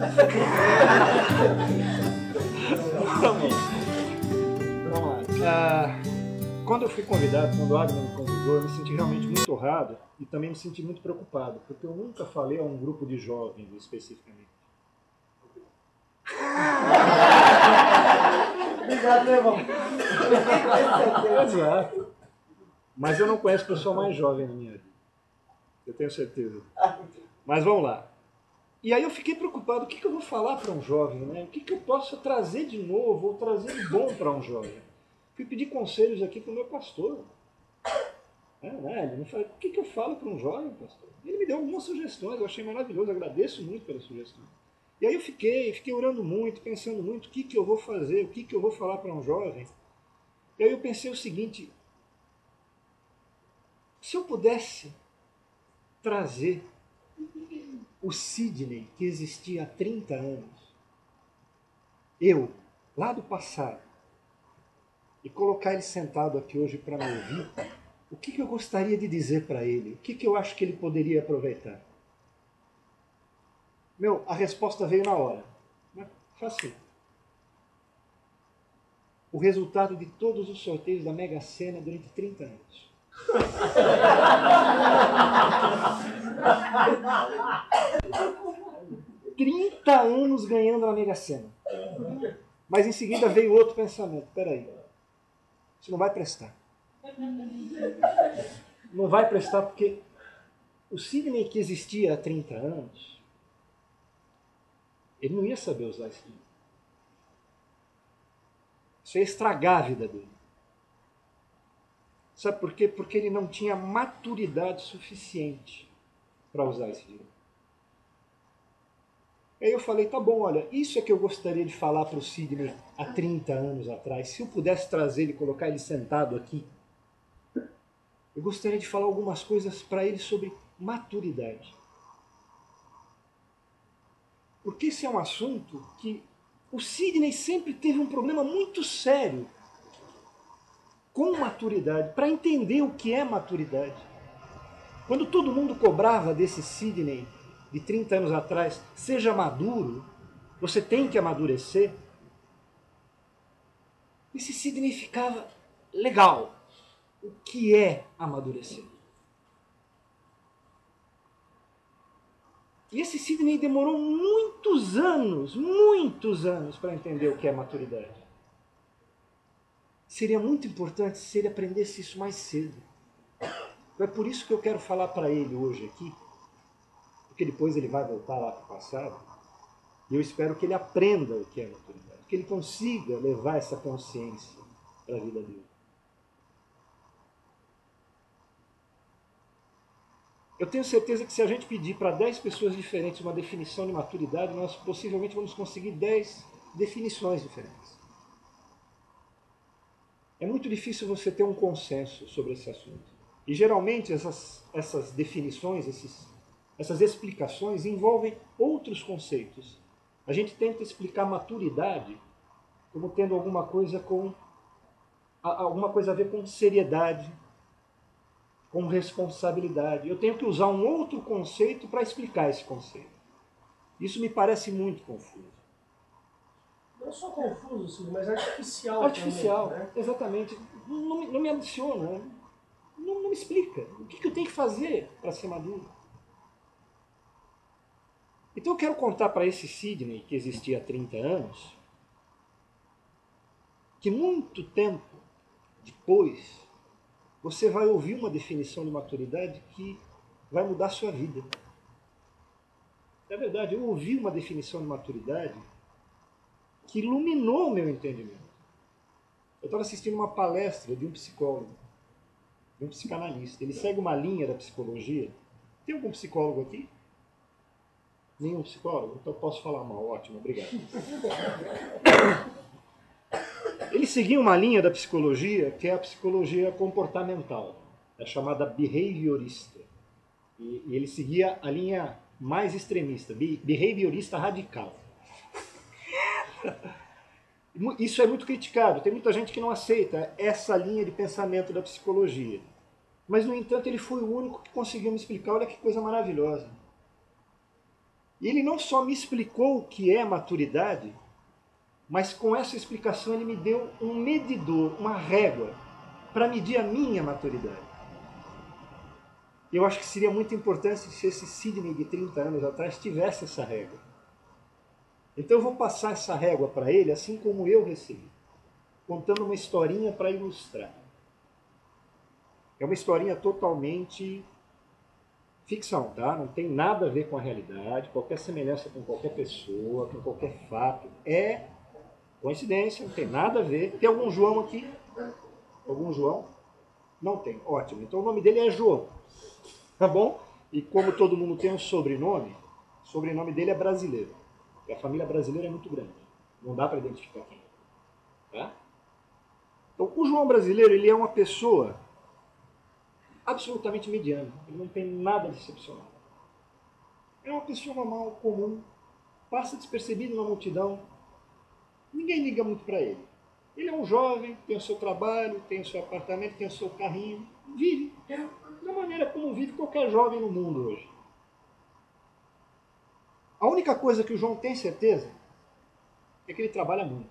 Vamos lá. Quando eu fui convidado, quando o Abner me convidou, eu me senti realmente muito honrado e também me senti muito preocupado, porque eu nunca falei a um grupo de jovens especificamente. Obrigado, meu irmão. Exato. Mas eu não conheço pessoa mais jovem na minha vida. Eu tenho certeza. Mas vamos lá. E aí eu fiquei preocupado, o que eu vou falar para um jovem, né? O que eu posso trazer de novo, ou trazer de bom para um jovem? Fui pedir conselhos aqui para o meu pastor. Ele me falou, o que eu falo para um jovem, pastor? Ele me deu algumas sugestões, eu achei maravilhoso, agradeço muito pelas sugestões. E aí eu fiquei orando muito, pensando muito, o que eu vou fazer, o que eu vou falar para um jovem. E aí eu pensei o seguinte, se eu pudesse trazer o Sidney que existia há 30 anos, eu, lá do passado, e colocar ele sentado aqui hoje para me ouvir, o que eu gostaria de dizer para ele? O que eu acho que ele poderia aproveitar? A resposta veio na hora. Fácil. O resultado de todos os sorteios da Mega Sena durante 30 anos. Trinta anos ganhando na Mega Sena. Mas em seguida veio outro pensamento. Peraí, isso não vai prestar. Não vai prestar porque o Sidney que existia há 30 anos, ele não ia saber usar esse livro. Isso ia estragar a vida dele. Sabe por quê? Porque ele não tinha maturidade suficiente para usar esse livro. Aí eu falei, tá bom, olha, isso é que eu gostaria de falar para o Sidney há 30 anos atrás. Se eu pudesse trazer ele e colocar ele sentado aqui, eu gostaria de falar algumas coisas para ele sobre maturidade. Porque esse é um assunto que o Sidney sempre teve um problema muito sério com maturidade, para entender o que é maturidade. Quando todo mundo cobrava desse Sidney de 30 anos atrás, seja maduro, você tem que amadurecer, esse Sidney ficava legal. O que é amadurecer? E esse Sidney demorou muitos anos para entender o que é maturidade. Seria muito importante se ele aprendesse isso mais cedo. É por isso que eu quero falar para ele hoje aqui, porque depois ele vai voltar lá para o passado, e eu espero que ele aprenda o que é maturidade, que ele consiga levar essa consciência para a vida dele. Eu tenho certeza que se a gente pedir para 10 pessoas diferentes uma definição de maturidade, nós possivelmente vamos conseguir 10 definições diferentes. É muito difícil você ter um consenso sobre esse assunto. E geralmente essas definições, essas explicações envolvem outros conceitos. A gente tenta explicar maturidade como tendo alguma coisa a ver com seriedade, com responsabilidade. Eu tenho que usar um outro conceito para explicar esse conceito. Isso me parece muito confuso. Não só confuso, sim, mas artificial. Artificial, também, né? Exatamente. Não me adiciona, não me explica. O que eu tenho que fazer para ser maduro? Então eu quero contar para esse Sidney, que existia há 30 anos, que muito tempo depois você vai ouvir uma definição de maturidade que vai mudar a sua vida. É verdade, eu ouvi uma definição de maturidade que iluminou o meu entendimento. Eu estava assistindo uma palestra de um psicólogo, de um psicanalista. Ele segue uma linha da psicologia. Tem algum psicólogo aqui? Nenhum psicólogo? Então eu posso falar mal. Ótimo, obrigado. Ele seguia uma linha da psicologia que é a psicologia comportamental, é chamada behaviorista. E ele seguia a linha mais extremista, behaviorista radical. Isso é muito criticado, tem muita gente que não aceita essa linha de pensamento da psicologia. Mas, no entanto, ele foi o único que conseguiu me explicar, olha que coisa maravilhosa. E ele não só me explicou o que é maturidade, mas com essa explicação ele me deu um medidor, uma régua, para medir a minha maturidade. Eu acho que seria muito importante se esse Sidney de 30 anos atrás tivesse essa régua. Então eu vou passar essa régua para ele, assim como eu recebi, contando uma historinha para ilustrar. É uma historinha totalmente ficção, tá? Não tem nada a ver com a realidade, qualquer semelhança com qualquer pessoa, com qualquer fato, é coincidência, não tem nada a ver. Tem algum João aqui? Algum João? Não tem, ótimo. Então o nome dele é João, tá bom? E como todo mundo tem um sobrenome, o sobrenome dele é brasileiro. E a família brasileira é muito grande, não dá para identificar quem é. Tá? Então o João brasileiro, ele é uma pessoa absolutamente mediana, ele não tem nada de excepcional. É uma pessoa normal, comum, passa despercebido na multidão, ninguém liga muito para ele. Ele é um jovem, tem o seu trabalho, tem o seu apartamento, tem o seu carrinho, vive da maneira como vive qualquer jovem no mundo hoje. A única coisa que o João tem certeza é que ele trabalha muito.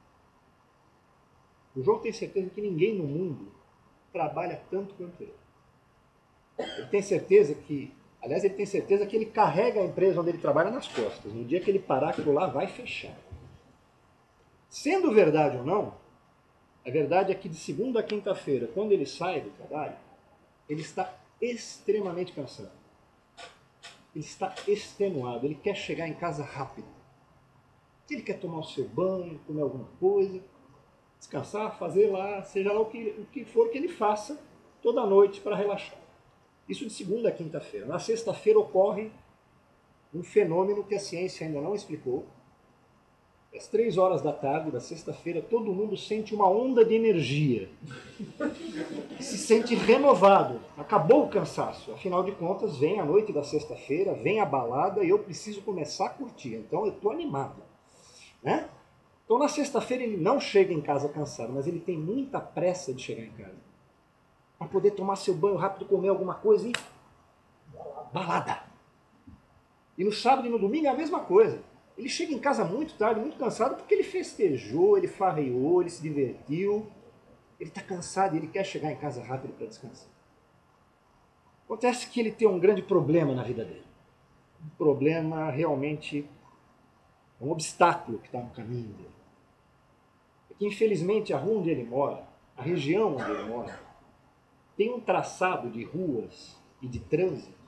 O João tem certeza que ninguém no mundo trabalha tanto quanto ele. Ele tem certeza que, aliás, ele tem certeza que ele carrega a empresa onde ele trabalha nas costas. No dia que ele parar, aquilo lá vai fechar. Sendo verdade ou não, a verdade é que de segunda a quinta-feira, quando ele sai do trabalho, ele está extremamente cansado. Ele está extenuado, ele quer chegar em casa rápido. Ele quer tomar o seu banho, comer alguma coisa, descansar, fazer lá, seja lá o que for que ele faça toda noite para relaxar. Isso de segunda a quinta-feira. Na sexta-feira ocorre um fenômeno que a ciência ainda não explicou. Às 3 horas da tarde da sexta-feira, todo mundo sente uma onda de energia. Se sente renovado. Acabou o cansaço. Afinal de contas, vem a noite da sexta-feira, vem a balada e eu preciso começar a curtir. Então eu estou animado. Né? Então na sexta-feira ele não chega em casa cansado, mas ele tem muita pressa de chegar em casa. Para poder tomar seu banho rápido, comer alguma coisa e... balada. E no sábado e no domingo é a mesma coisa. Ele chega em casa muito tarde, muito cansado, porque ele festejou, ele farreou, ele se divertiu. Ele está cansado e ele quer chegar em casa rápido para descansar. Acontece que ele tem um grande problema na vida dele. Um problema realmente, um obstáculo que está no caminho dele. É que infelizmente a rua onde ele mora, a região onde ele mora, tem um traçado de ruas e de trânsito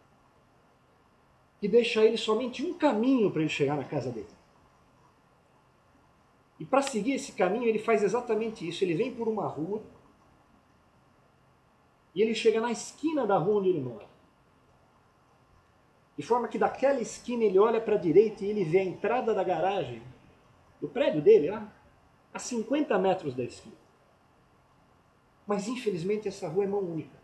que deixa ele somente um caminho para ele chegar na casa dele. E para seguir esse caminho ele faz exatamente isso. Ele vem por uma rua e ele chega na esquina da rua onde ele mora. De forma que daquela esquina ele olha para a direita e ele vê a entrada da garagem do prédio dele lá, a 50 metros da esquina. Mas infelizmente essa rua é mão única.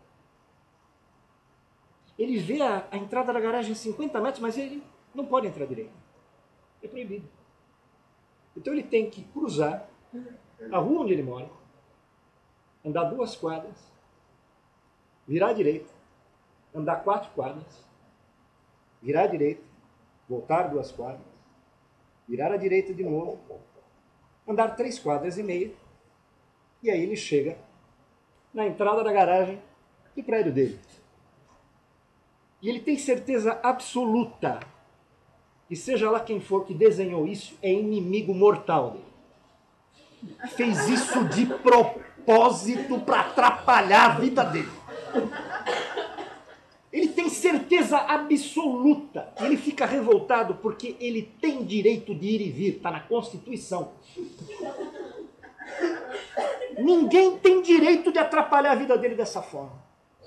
Ele vê a entrada da garagem a 50 metros, mas ele não pode entrar direito. É proibido. Então ele tem que cruzar a rua onde ele mora, andar 2 quadras, virar à direita, andar 4 quadras, virar à direita, voltar 2 quadras, virar à direita de novo, andar 3 quadras e meia, e aí ele chega na entrada da garagem do prédio dele. E ele tem certeza absoluta que seja lá quem for que desenhou isso é inimigo mortal dele. Fez isso de propósito para atrapalhar a vida dele. Ele tem certeza absoluta. Ele fica revoltado porque ele tem direito de ir e vir. Está na Constituição. Ninguém tem direito de atrapalhar a vida dele dessa forma.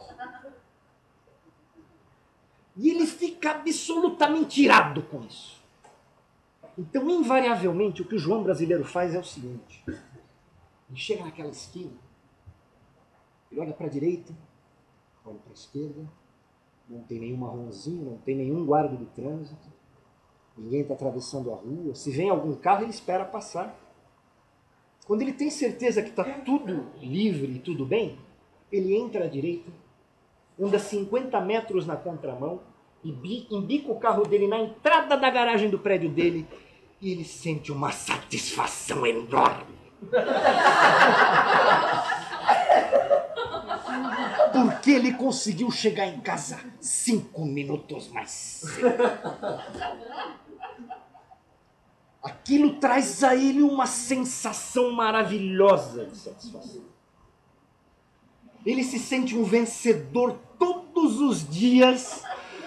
E ele fica absolutamente irado com isso. Então, invariavelmente, o que o João brasileiro faz é o seguinte. Ele chega naquela esquina, ele olha para a direita, olha para a esquerda, não tem nenhum marronzinho, não tem nenhum guarda de trânsito, ninguém está atravessando a rua. Se vem algum carro, ele espera passar. Quando ele tem certeza que está tudo livre e tudo bem, ele entra à direita, anda 50 metros na contramão embica o carro dele na entrada da garagem do prédio dele e ele sente uma satisfação enorme. Porque ele conseguiu chegar em casa 5 minutos mais cedo. Aquilo traz a ele uma sensação maravilhosa de satisfação. Ele se sente um vencedor todos os dias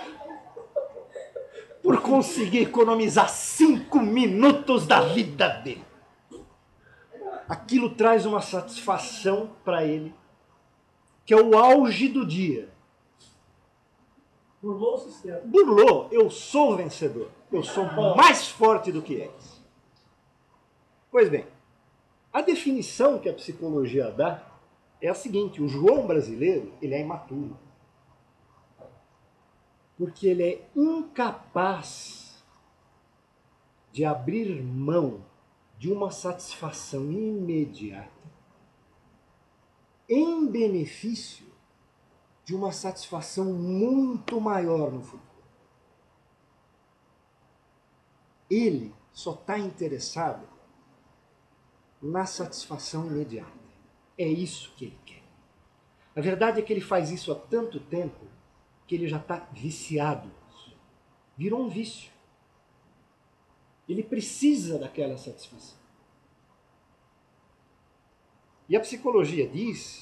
por conseguir economizar 5 minutos da vida dele. Aquilo traz uma satisfação para ele, que é o auge do dia. Burlou o sistema. Burlou, eu sou vencedor. Eu sou mais forte do que eles. Pois bem, a definição que a psicologia dá é a seguinte: o João brasileiro, ele é imaturo. Porque ele é incapaz de abrir mão de uma satisfação imediata em benefício de uma satisfação muito maior no futuro. Ele só está interessado na satisfação imediata. É isso que ele quer. A verdade é que ele faz isso há tanto tempo que ele já está viciado. Virou um vício. Ele precisa daquela satisfação. E a psicologia diz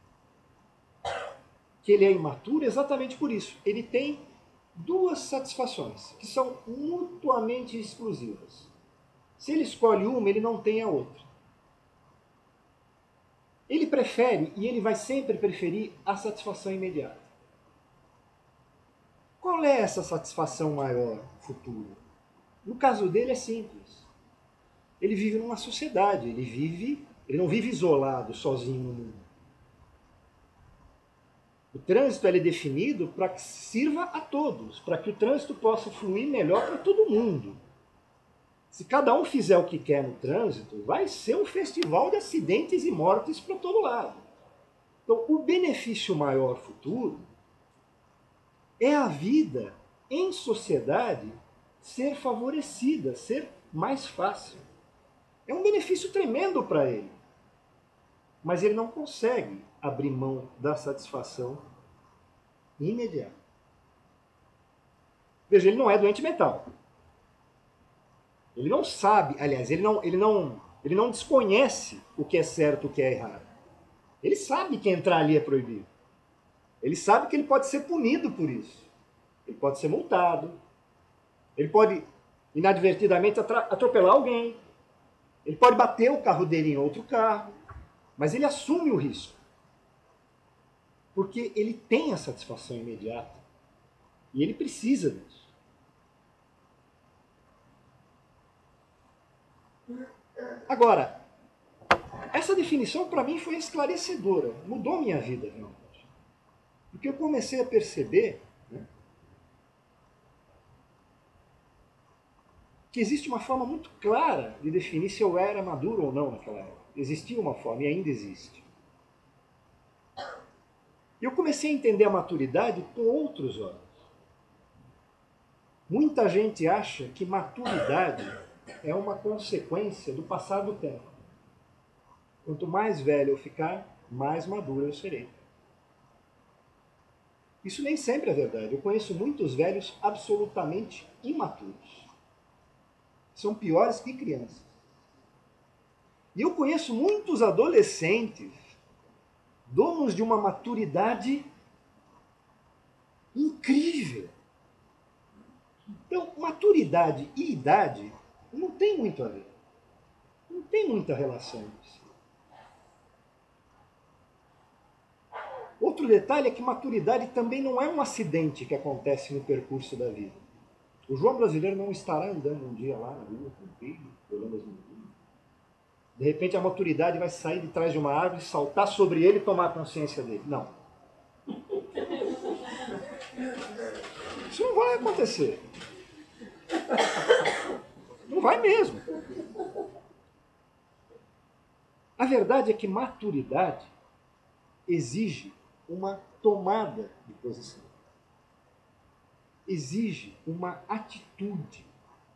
que ele é imaturo exatamente por isso. Ele tem 2 satisfações que são mutuamente exclusivas. Se ele escolhe uma, ele não tem a outra. Ele prefere, e ele vai sempre preferir, a satisfação imediata. Qual é essa satisfação maior futura? No caso dele é simples. Ele vive numa sociedade, ele não vive isolado, sozinho no mundo. O trânsito é definido para que sirva a todos, para que o trânsito possa fluir melhor para todo mundo. Se cada um fizer o que quer no trânsito, vai ser um festival de acidentes e mortes para todo lado. Então, o benefício maior futuro é a vida em sociedade ser favorecida, ser mais fácil. É um benefício tremendo para ele. Mas ele não consegue abrir mão da satisfação imediata. Veja, ele não é doente mental. Ele não sabe, aliás, ele não desconhece o que é certo e o que é errado. Ele sabe que entrar ali é proibido. Ele sabe que ele pode ser punido por isso. Ele pode ser multado. Ele pode, inadvertidamente, atropelar alguém. Ele pode bater o carro dele em outro carro. Mas ele assume o risco. Porque ele tem a satisfação imediata. E ele precisa disso. Agora, essa definição para mim foi esclarecedora. Mudou minha vida, realmente. Porque eu comecei a perceber, né, que existe uma forma muito clara de definir se eu era maduro ou não naquela época. Existia uma forma e ainda existe. E eu comecei a entender a maturidade com outros olhos. Muita gente acha que maturidade é uma consequência do passar do tempo. Quanto mais velho eu ficar, mais maduro eu serei. Isso nem sempre é verdade. Eu conheço muitos velhos absolutamente imaturos. São piores que crianças. E eu conheço muitos adolescentes, donos de uma maturidade incrível. Então, maturidade e idade não tem muito a ver. Não tem muita relação. Outro detalhe é que maturidade também não é um acidente que acontece no percurso da vida. O João brasileiro não estará andando um dia lá na rua com o filho, olhando as meninas. De repente a maturidade vai sair de trás de uma árvore, saltar sobre ele e tomar consciência dele. Não. Isso não vai acontecer. Não vai mesmo. A verdade é que maturidade exige uma tomada de posição. exige uma atitude.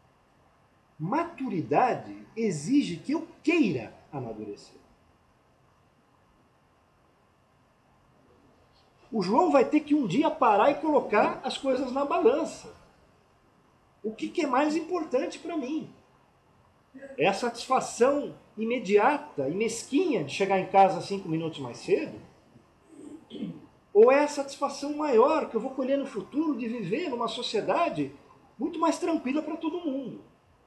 Maturidade exige que eu queira amadurecer. O João vai ter que um dia parar e colocar as coisas na balança. O que é mais importante para mim? É a satisfação imediata e mesquinha de chegar em casa 5 minutos mais cedo? Ou é a satisfação maior que eu vou colher no futuro de viver numa sociedade muito mais tranquila para todo mundo?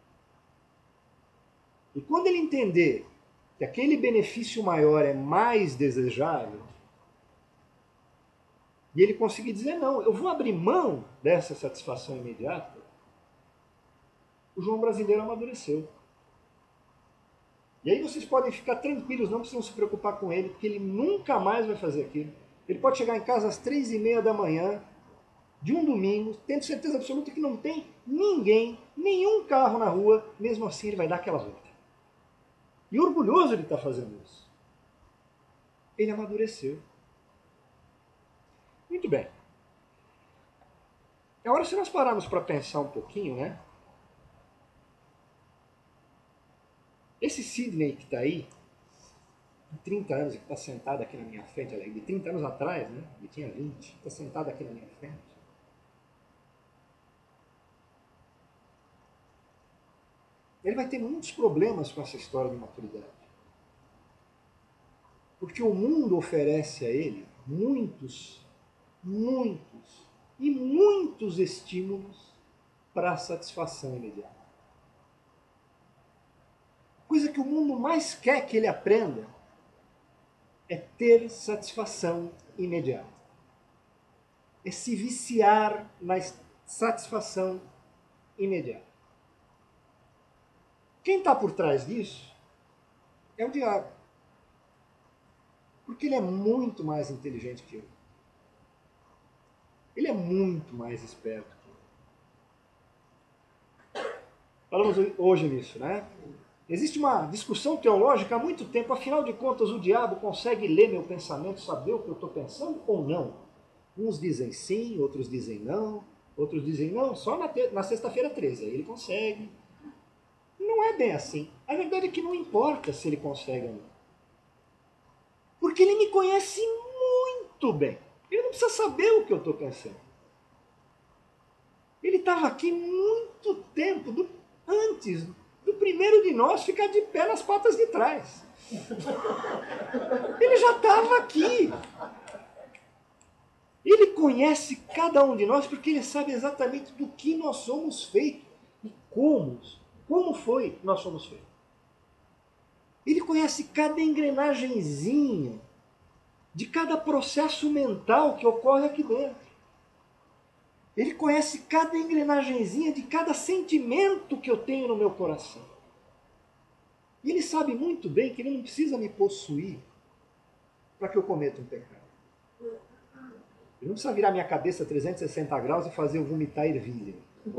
E quando ele entender que aquele benefício maior é mais desejável, e ele conseguir dizer, não, eu vou abrir mão dessa satisfação imediata, o João brasileiro amadureceu. E aí vocês podem ficar tranquilos, não precisam se preocupar com ele, porque ele nunca mais vai fazer aquilo. Ele pode chegar em casa às 3h30 da manhã, de um domingo, tendo certeza absoluta que não tem ninguém, nenhum carro na rua, mesmo assim ele vai dar aquela volta. E orgulhoso de estar fazendo isso. Ele amadureceu. Muito bem. Agora, se nós pararmos para pensar um pouquinho, né? Esse Sidney que está aí, de 30 anos, que está sentado aqui na minha frente, de 30 anos atrás, né? Ele tinha 20, está sentado aqui na minha frente. Ele vai ter muitos problemas com essa história de maturidade. Porque o mundo oferece a ele muitos e muitos estímulos para a satisfação imediata. Coisa que o mundo mais quer que ele aprenda é ter satisfação imediata. É se viciar na satisfação imediata. Quem está por trás disso é o diabo. Porque ele é muito mais inteligente que eu. Ele é muito mais esperto que eu. Falamos hoje nisso, né? Existe uma discussão teológica há muito tempo, afinal de contas o diabo consegue ler meu pensamento, saber o que eu estou pensando ou não? Uns dizem sim, outros dizem não, outros dizem não, só na sexta-feira 13, aí ele consegue. Não é bem assim. A verdade é que não importa se ele consegue ou não. Porque ele me conhece muito bem. Ele não precisa saber o que eu estou pensando. Ele estava aqui muito tempo antes do primeiro de nós ficar de pé nas patas de trás. Ele já estava aqui. Ele conhece cada um de nós porque ele sabe exatamente do que nós somos feitos e como foi que nós somos feitos. Ele conhece cada engrenagenzinha de cada processo mental que ocorre aqui dentro. Ele conhece cada engrenagenzinha de cada sentimento que eu tenho no meu coração. E ele sabe muito bem que ele não precisa me possuir para que eu cometa um pecado. Ele não precisa virar minha cabeça 360 graus e fazer eu vomitar ervilha.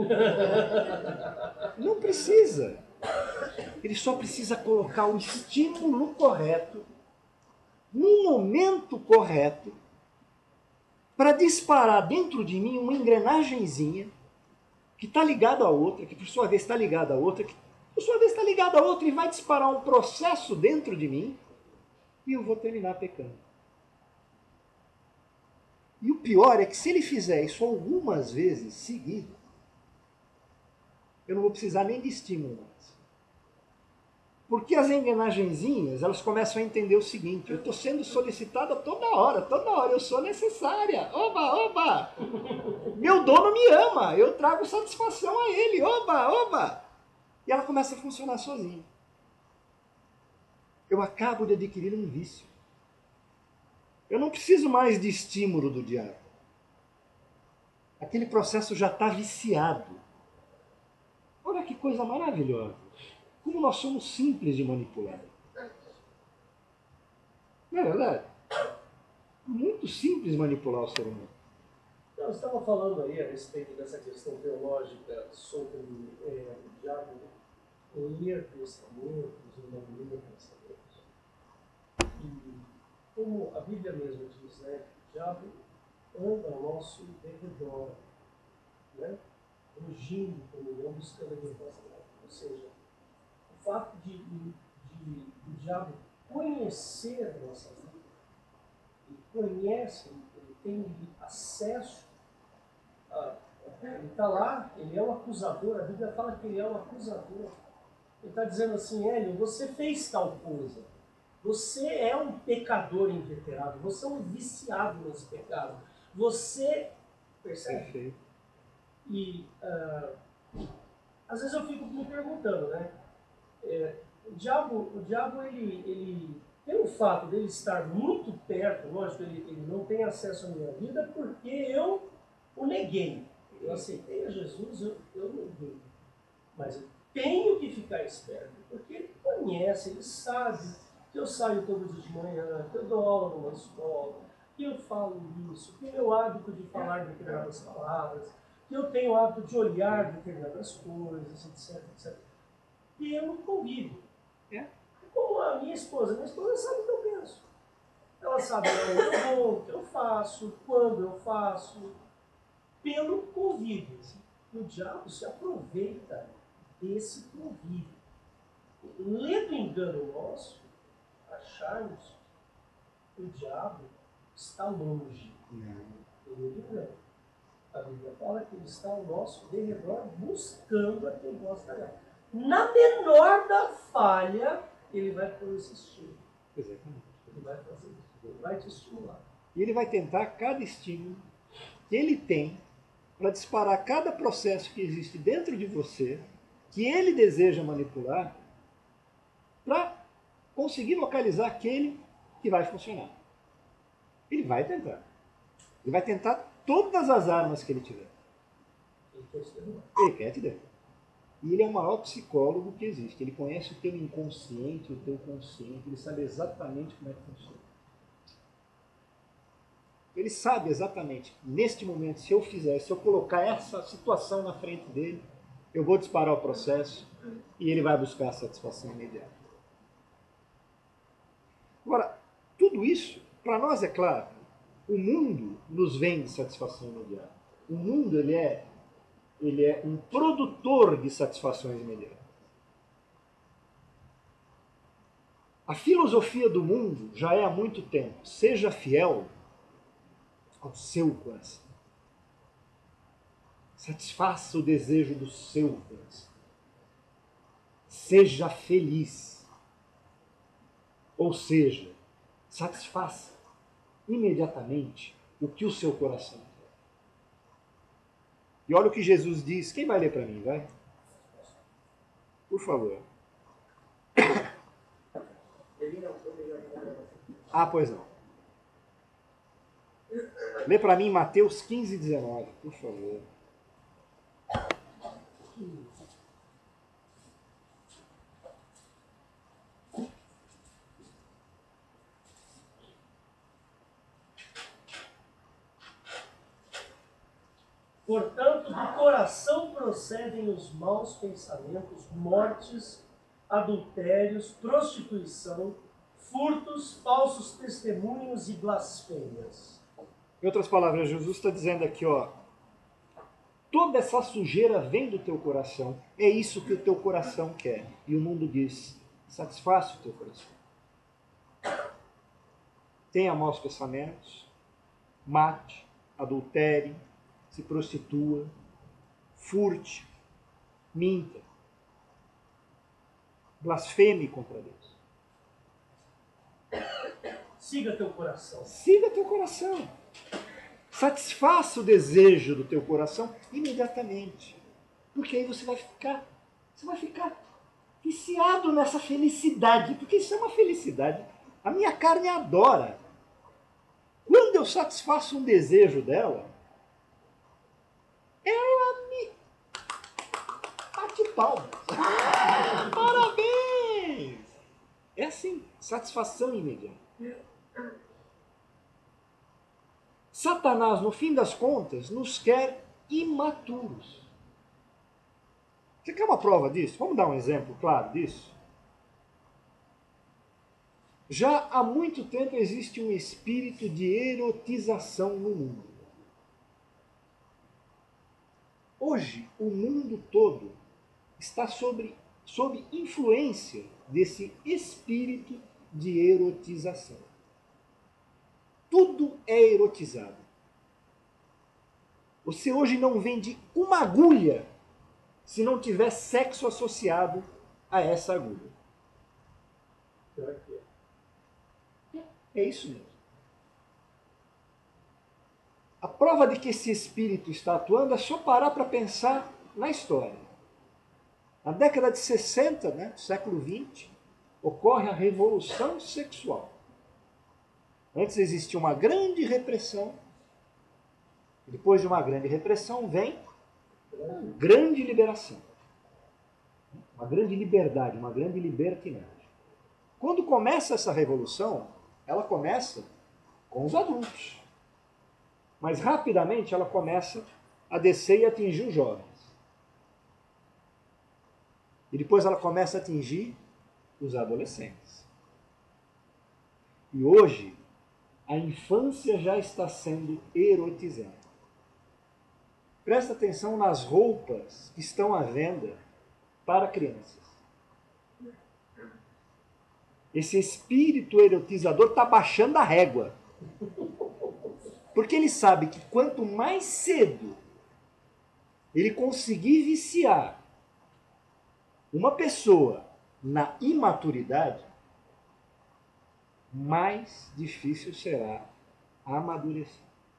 Não precisa. Ele só precisa colocar o estímulo correto, no momento correto, para disparar dentro de mim uma engrenagenzinha que está ligada a outra, que por sua vez está ligada a outra, que por sua vez está ligada a outra e vai disparar um processo dentro de mim e eu vou terminar pecando. E o pior é que se ele fizer isso algumas vezes seguidas, eu não vou precisar nem de estímulo mais. Porque as engrenagenzinhas, elas começam a entender o seguinte: eu estou sendo solicitada toda hora, eu sou necessária. Oba, oba! Meu dono me ama, eu trago satisfação a ele. Oba, oba! E ela começa a funcionar sozinha. Eu acabo de adquirir um vício. Eu não preciso mais de estímulo do diabo. Aquele processo já está viciado. Olha que coisa maravilhosa. Como nós somos simples de manipular. Não é verdade? Muito simples manipular o ser humano. Não, você estava falando aí a respeito dessa questão teológica sobre o diabo ler pensamentos ou não ler pensamentos. E como a Bíblia mesmo diz, né, que o diabo anda ao nosso derredor, né? Rugindo como leão, buscando a quem possa tragar. Ou seja, o fato do diabo conhecer a nossa vida, ele conhece, ele tem acesso, ele está lá, ele é um acusador, a Bíblia fala que ele é um acusador. Ele está dizendo assim, Hélio, você fez tal coisa, você é um pecador inveterado, você é um viciado nesse pecado, você percebe? Perfeito. E às vezes eu fico me perguntando, né? O diabo ele tem o fato dele estar muito perto, lógico, ele não tem acesso à minha vida porque eu o neguei. Eu aceitei a Jesus, eu neguei. Mas eu tenho que ficar esperto, porque ele conhece, ele sabe que eu saio todo dia de manhã, que eu dou aula numa escola, que eu falo isso, que meu hábito de falar determinadas palavras, que eu tenho o hábito de olhar determinadas coisas, etc, etc. Pelo convívio. Como a minha esposa sabe o que eu penso. Ela sabe onde eu vou, o que eu faço, quando eu faço, pelo convívio. E o diabo se aproveita desse convívio. Lê do engano nosso, acharmos que o diabo está longe. Ele não. A Bíblia fala que ele está ao nosso derredor buscando a quem gosta dela. Na menor da falha, ele vai persistir. Exatamente. Ele vai fazer isso. Ele vai te estimular. E ele vai tentar cada estímulo que ele tem para disparar cada processo que existe dentro de você, que ele deseja manipular, para conseguir localizar aquele que vai funcionar. Ele vai tentar. Ele vai tentar todas as armas que ele tiver. Ele quer te derrubar. E ele é o maior psicólogo que existe. Ele conhece o teu inconsciente, o teu consciente. Ele sabe exatamente como é que funciona. Ele sabe exatamente, neste momento, se eu fizer, se eu colocar essa situação na frente dele, eu vou disparar o processo e ele vai buscar a satisfação imediata. Agora, tudo isso, para nós é claro, o mundo nos vende satisfação imediata. O mundo, ele é um produtor de satisfações imediatas. A filosofia do mundo já é há muito tempo. Seja fiel ao seu coração. Satisfaça o desejo do seu coração. Seja feliz. Ou seja, satisfaça imediatamente o que o seu coração quer. E olha o que Jesus diz. Quem vai ler para mim, vai? Por favor. Ah, pois não. Lê para mim Mateus 15, 19, por favor. Portanto, do coração procedem os maus pensamentos, mortes, adultérios, prostituição, furtos, falsos testemunhos e blasfêmias. Em outras palavras, Jesus está dizendo aqui, ó, toda essa sujeira vem do teu coração, é isso que o teu coração quer. E o mundo diz, satisfaça o teu coração. Tenha maus pensamentos, mate, adultere, se prostitua, furte, minta, blasfeme contra Deus. Siga teu coração. Siga teu coração. Satisfaça o desejo do teu coração imediatamente. Porque aí você vai ficar viciado nessa felicidade. Porque isso é uma felicidade. A minha carne adora. Quando eu satisfaço um desejo dela, ela me bate palmas. Parabéns! É assim, satisfação imediata. Satanás, no fim das contas, nos quer imaturos. Você quer uma prova disso? Vamos dar um exemplo claro disso? Já há muito tempo existe um espírito de erotização no mundo. Hoje, o mundo todo está sob influência desse espírito de erotização. Tudo é erotizado. Você hoje não vende uma agulha se não tiver sexo associado a essa agulha. É isso mesmo. A prova de que esse espírito está atuando é só parar para pensar na história. Na década de 60, né, do século XX, ocorre a revolução sexual. Antes existia uma grande repressão. Depois de uma grande repressão vem uma grande liberação. Uma grande liberdade, uma grande libertinagem. Quando começa essa revolução, ela começa com os adultos. Mas rapidamente ela começa a descer e atingir os jovens. E depois ela começa a atingir os adolescentes. E hoje, a infância já está sendo erotizada. Presta atenção nas roupas que estão à venda para crianças. Esse espírito erotizador está baixando a régua. Porque ele sabe que quanto mais cedo ele conseguir viciar uma pessoa na imaturidade, mais difícil será amadurecer.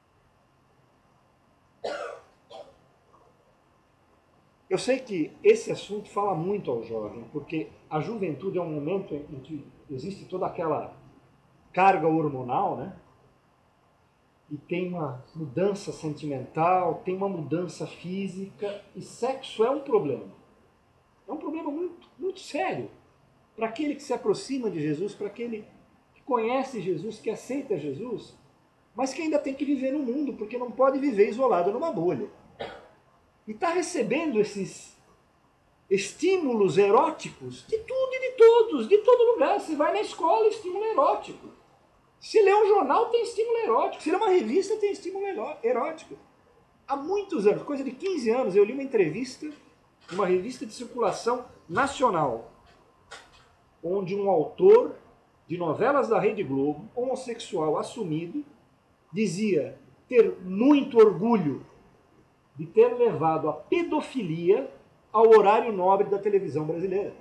Eu sei que esse assunto fala muito ao jovem, porque a juventude é um momento em que existe toda aquela carga hormonal, né? E tem uma mudança sentimental, tem uma mudança física, e sexo é um problema. É um problema muito, muito sério para aquele que se aproxima de Jesus, para aquele que conhece Jesus, que aceita Jesus, mas que ainda tem que viver no mundo, porque não pode viver isolado numa bolha. E está recebendo esses estímulos eróticos de tudo e de todos, de todo lugar. Você vai na escola, estímulo erótico. Se lê um jornal, tem estímulo erótico. Se lê uma revista, tem estímulo erótico. Há muitos anos, coisa de 15 anos, eu li uma entrevista, uma revista de circulação nacional, onde um autor de novelas da Rede Globo, homossexual assumido, dizia ter muito orgulho de ter levado a pedofilia ao horário nobre da televisão brasileira.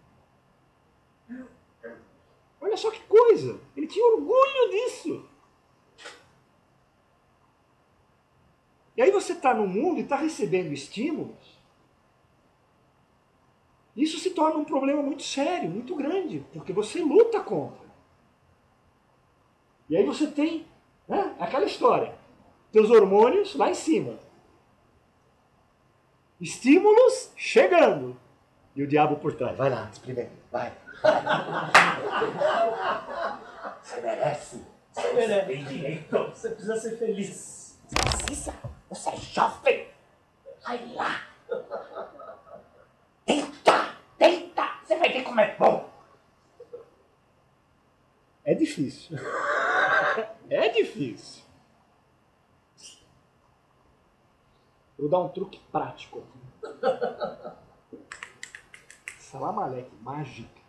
Olha só que coisa! Ele tinha orgulho disso. E aí você está no mundo e está recebendo estímulos. Isso se torna um problema muito sério, muito grande, porque você luta contra. E aí você tem, né, aquela história. Teus hormônios lá em cima. Estímulos chegando. E o diabo por trás. Vai lá, experimenta. Vai. Você merece. Você merece. Tem direito. Você precisa ser feliz. Precisa? Você é jovem. Vai lá. Deita, deita. Você vai ver como é bom. É difícil. É difícil. Eu vou dar um truque prático aqui. Salamaleque, mágica.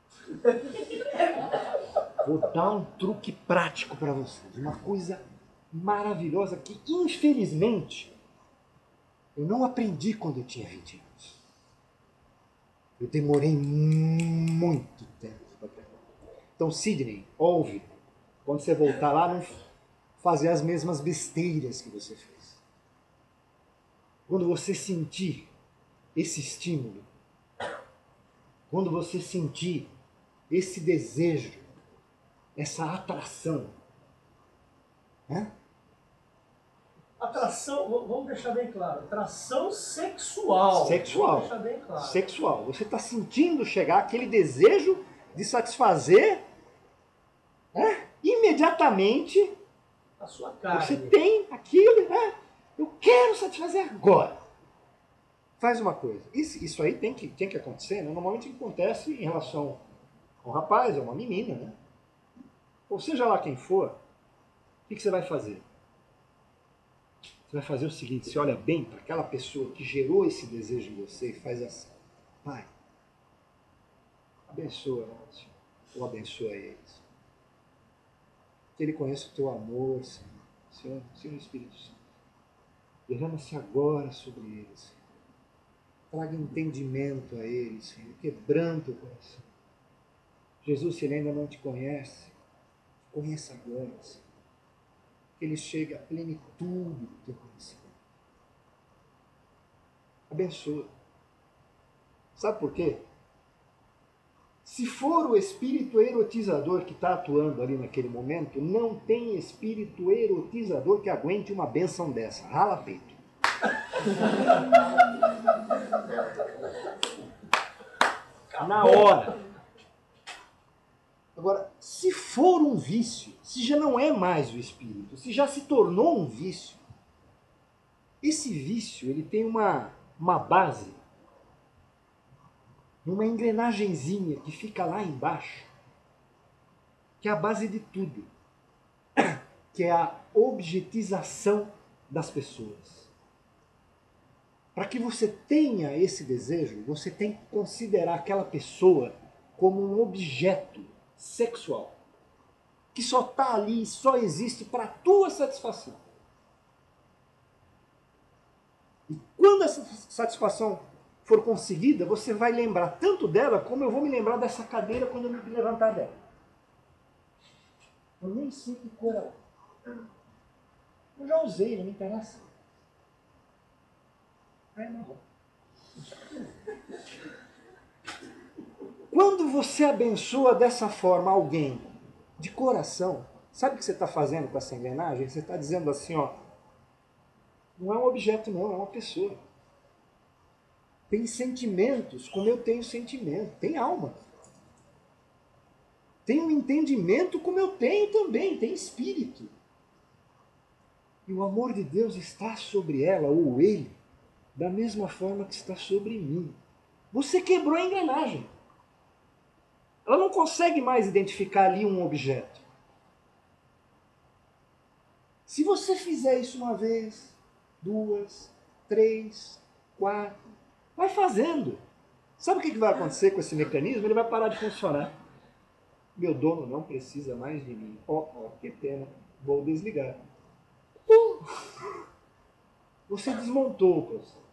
Vou dar um truque prático para vocês. Uma coisa maravilhosa que, infelizmente, eu não aprendi quando eu tinha 20 anos. Eu demorei muito tempo para aprender. Então, Sidney, ouve. Quando você voltar lá, não fazer as mesmas besteiras que você fez. Quando você sentir esse estímulo, quando você sentir esse desejo, essa atração, né? Atração, vamos deixar bem claro, atração sexual. Sexual. Vamos deixar bem claro. Sexual. Você está sentindo chegar aquele desejo de satisfazer, né? Imediatamente. A sua carne. Você tem aquilo, né? Eu quero satisfazer agora. Faz uma coisa. Isso aí tem que acontecer, né? Normalmente acontece em relação a um rapaz, a uma menina, né? Ou seja lá quem for, o que você vai fazer? Você Você vai fazer o seguinte, você olha bem para aquela pessoa que gerou esse desejo em você e faz assim, Pai, abençoa nós, ou abençoa eles. Que ele conheça o teu amor, Senhor, Senhor Espírito Santo. Derrama-se agora sobre eles, Senhor. Traga entendimento a eles, Senhor, quebranta o coração. Jesus, se ele ainda não te conhece, conheça agora, Senhor. Que ele chegue à plenitude do teu coração. Abençoa. Sabe por quê? Se for o espírito erotizador que está atuando ali naquele momento, não tem espírito erotizador que aguente uma bênção dessa. Rala peito. Na hora. Agora, se for um vício, se já não é mais o espírito, se já se tornou um vício, esse vício ele tem uma base, numa engrenagenzinha que fica lá embaixo, que é a base de tudo, que é a objetização das pessoas. Para que você tenha esse desejo, você tem que considerar aquela pessoa como um objeto sexual, que só está ali, só existe para a tua satisfação. E quando essa satisfação for conseguida, você vai lembrar tanto dela, como eu vou me lembrar dessa cadeira quando eu me levantar dela. Eu nem sei que cor ela é. Eu já usei, não me interessa. É marrom. Quando você abençoa dessa forma alguém, de coração, sabe o que você está fazendo com essa engrenagem? Você está dizendo assim, ó, não é um objeto não, é uma pessoa. Tem sentimentos como eu tenho sentimento, tem alma. Tem um entendimento como eu tenho também, tem espírito. E o amor de Deus está sobre ela, ou ele, da mesma forma que está sobre mim. Você quebrou a engrenagem. Ela não consegue mais identificar ali um objeto. Se você fizer isso uma vez, 2, 3, 4, vai fazendo. Sabe o que vai acontecer com esse mecanismo? Ele vai parar de funcionar. Meu dono não precisa mais de mim. Que pena. Vou desligar. Você desmontou o processo.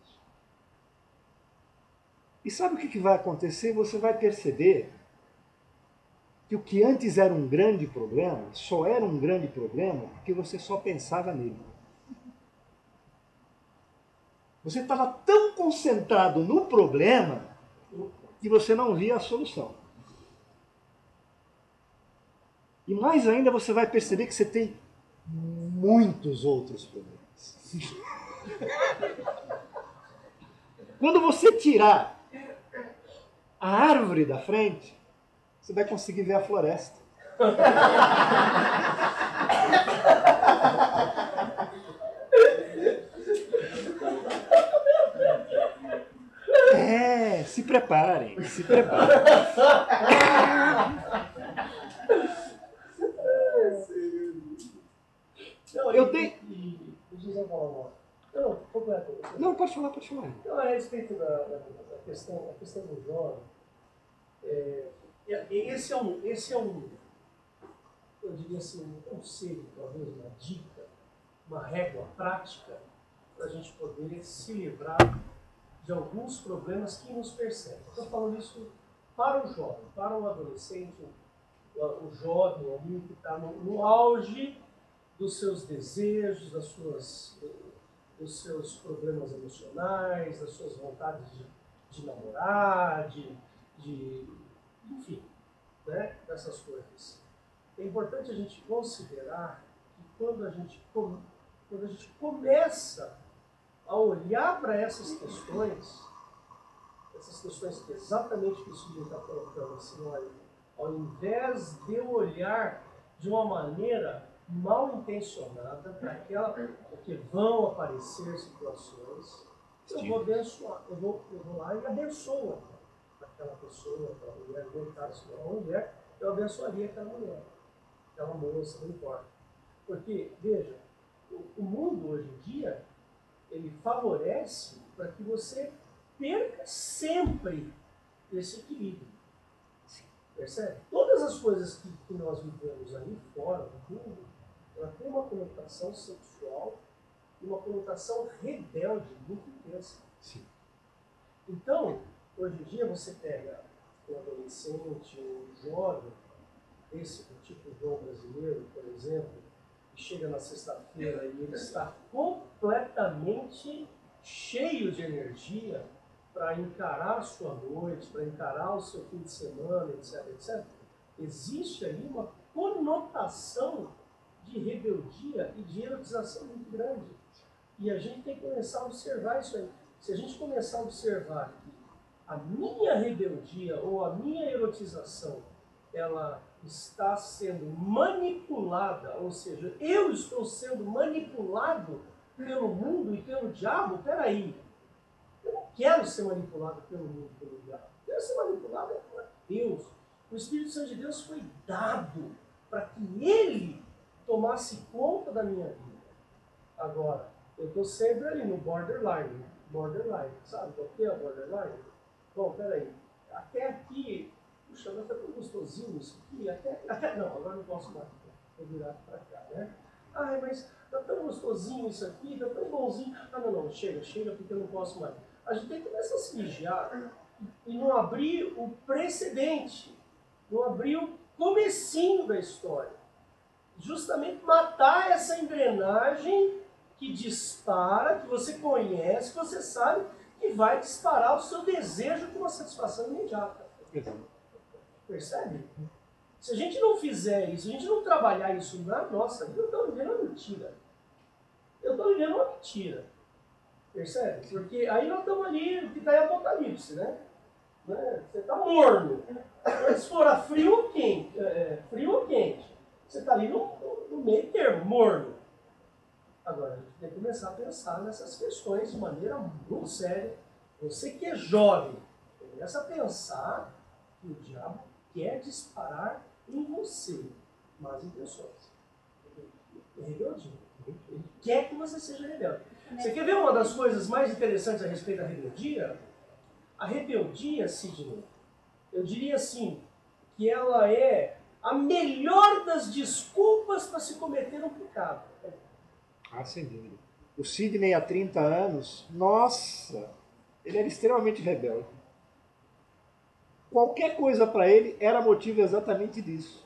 E sabe o que vai acontecer? Você vai perceber que o que antes era um grande problema, só era um grande problema porque você só pensava nele. Você estava tão concentrado no problema que você não via a solução. E mais ainda você vai perceber que você tem muitos outros problemas. Quando você tirar a árvore da frente, você vai conseguir ver a floresta. Se preparem, se preparem. Eu tenho... Não, pode falar, pode falar. Então, a respeito da questão do jovem, esse é um, eu diria assim, um conselho, talvez uma dica, uma régua prática para a gente poder se livrar de alguns problemas que nos perseguem. Estou falando isso para o jovem, para o adolescente, o jovem ali que está no auge dos seus desejos, dos seus problemas emocionais, das suas vontades de namorar, enfim, né, dessas coisas. É importante a gente considerar que quando a gente começa a olhar para essas questões que exatamente que o Silvio está colocando, assim, olha, ao invés de eu olhar de uma maneira mal intencionada para porque vão aparecer situações, eu vou abençoar, eu vou lá e abençoo aquela pessoa, aquela mulher, no caso, se for uma mulher, eu abençoaria aquela mulher, aquela moça, não importa. Porque, veja, o mundo hoje em dia ele favorece para que você perca sempre esse equilíbrio. Percebe? Todas as coisas que nós vivemos aí fora do mundo, ela tem uma conotação sexual e uma conotação rebelde muito intensa. Sim. Então, hoje em dia você pega um adolescente, um jovem, esse do tipo João brasileiro, por exemplo, que chega na sexta-feira e ele está completamente cheio de energia para encarar a sua noite, para encarar o seu fim de semana, etc, etc. Existe aí uma conotação de rebeldia e de erotização muito grande. E a gente tem que começar a observar isso aí. Se a gente começar a observar que a minha rebeldia ou a minha erotização, ela está sendo manipulada, ou seja, eu estou sendo manipulado pelo mundo e pelo diabo, peraí, eu não quero ser manipulado pelo mundo e pelo diabo, eu quero ser manipulado por Deus. O Espírito Santo de Deus foi dado para que Ele tomasse conta da minha vida. Agora, eu estou sempre ali no borderline, sabe qual que é o borderline? Bom, peraí, até aqui, puxa, mas tá tão gostosinho isso aqui, até não, agora não posso mais, vou virar para cá, né? Ai, mas tá tão gostosinho isso aqui, tá tão bonzinho, não, chega, porque eu não posso mais. A gente tem que começar a se vigiar e não abrir o precedente, não abrir o comecinho da história. Justamente matar essa engrenagem que dispara, que você conhece, que você sabe, que vai disparar o seu desejo de uma satisfação imediata. Percebe? Se a gente não fizer isso, se a gente não trabalhar isso na nossa vida, eu estou vivendo uma mentira. Percebe? Porque aí nós estamos ali, o que está em Apocalipse, né? Você está morno. Se for a frio ou quente, você está ali no meio termo, morno. Agora, a gente tem que começar a pensar nessas questões de maneira muito séria. Você que é jovem, começa a pensar que o diabo quer disparar em você más intenções. É rebeldia. Ele quer que você seja rebelde. Você quer ver uma das coisas mais interessantes a respeito da rebeldia? A rebeldia, Sidney, eu diria assim, que ela é a melhor das desculpas para se cometer um pecado. Ah, sem dúvida. O Sidney, há 30 anos, nossa, ele era extremamente rebelde. Qualquer coisa para ele era motivo exatamente disso.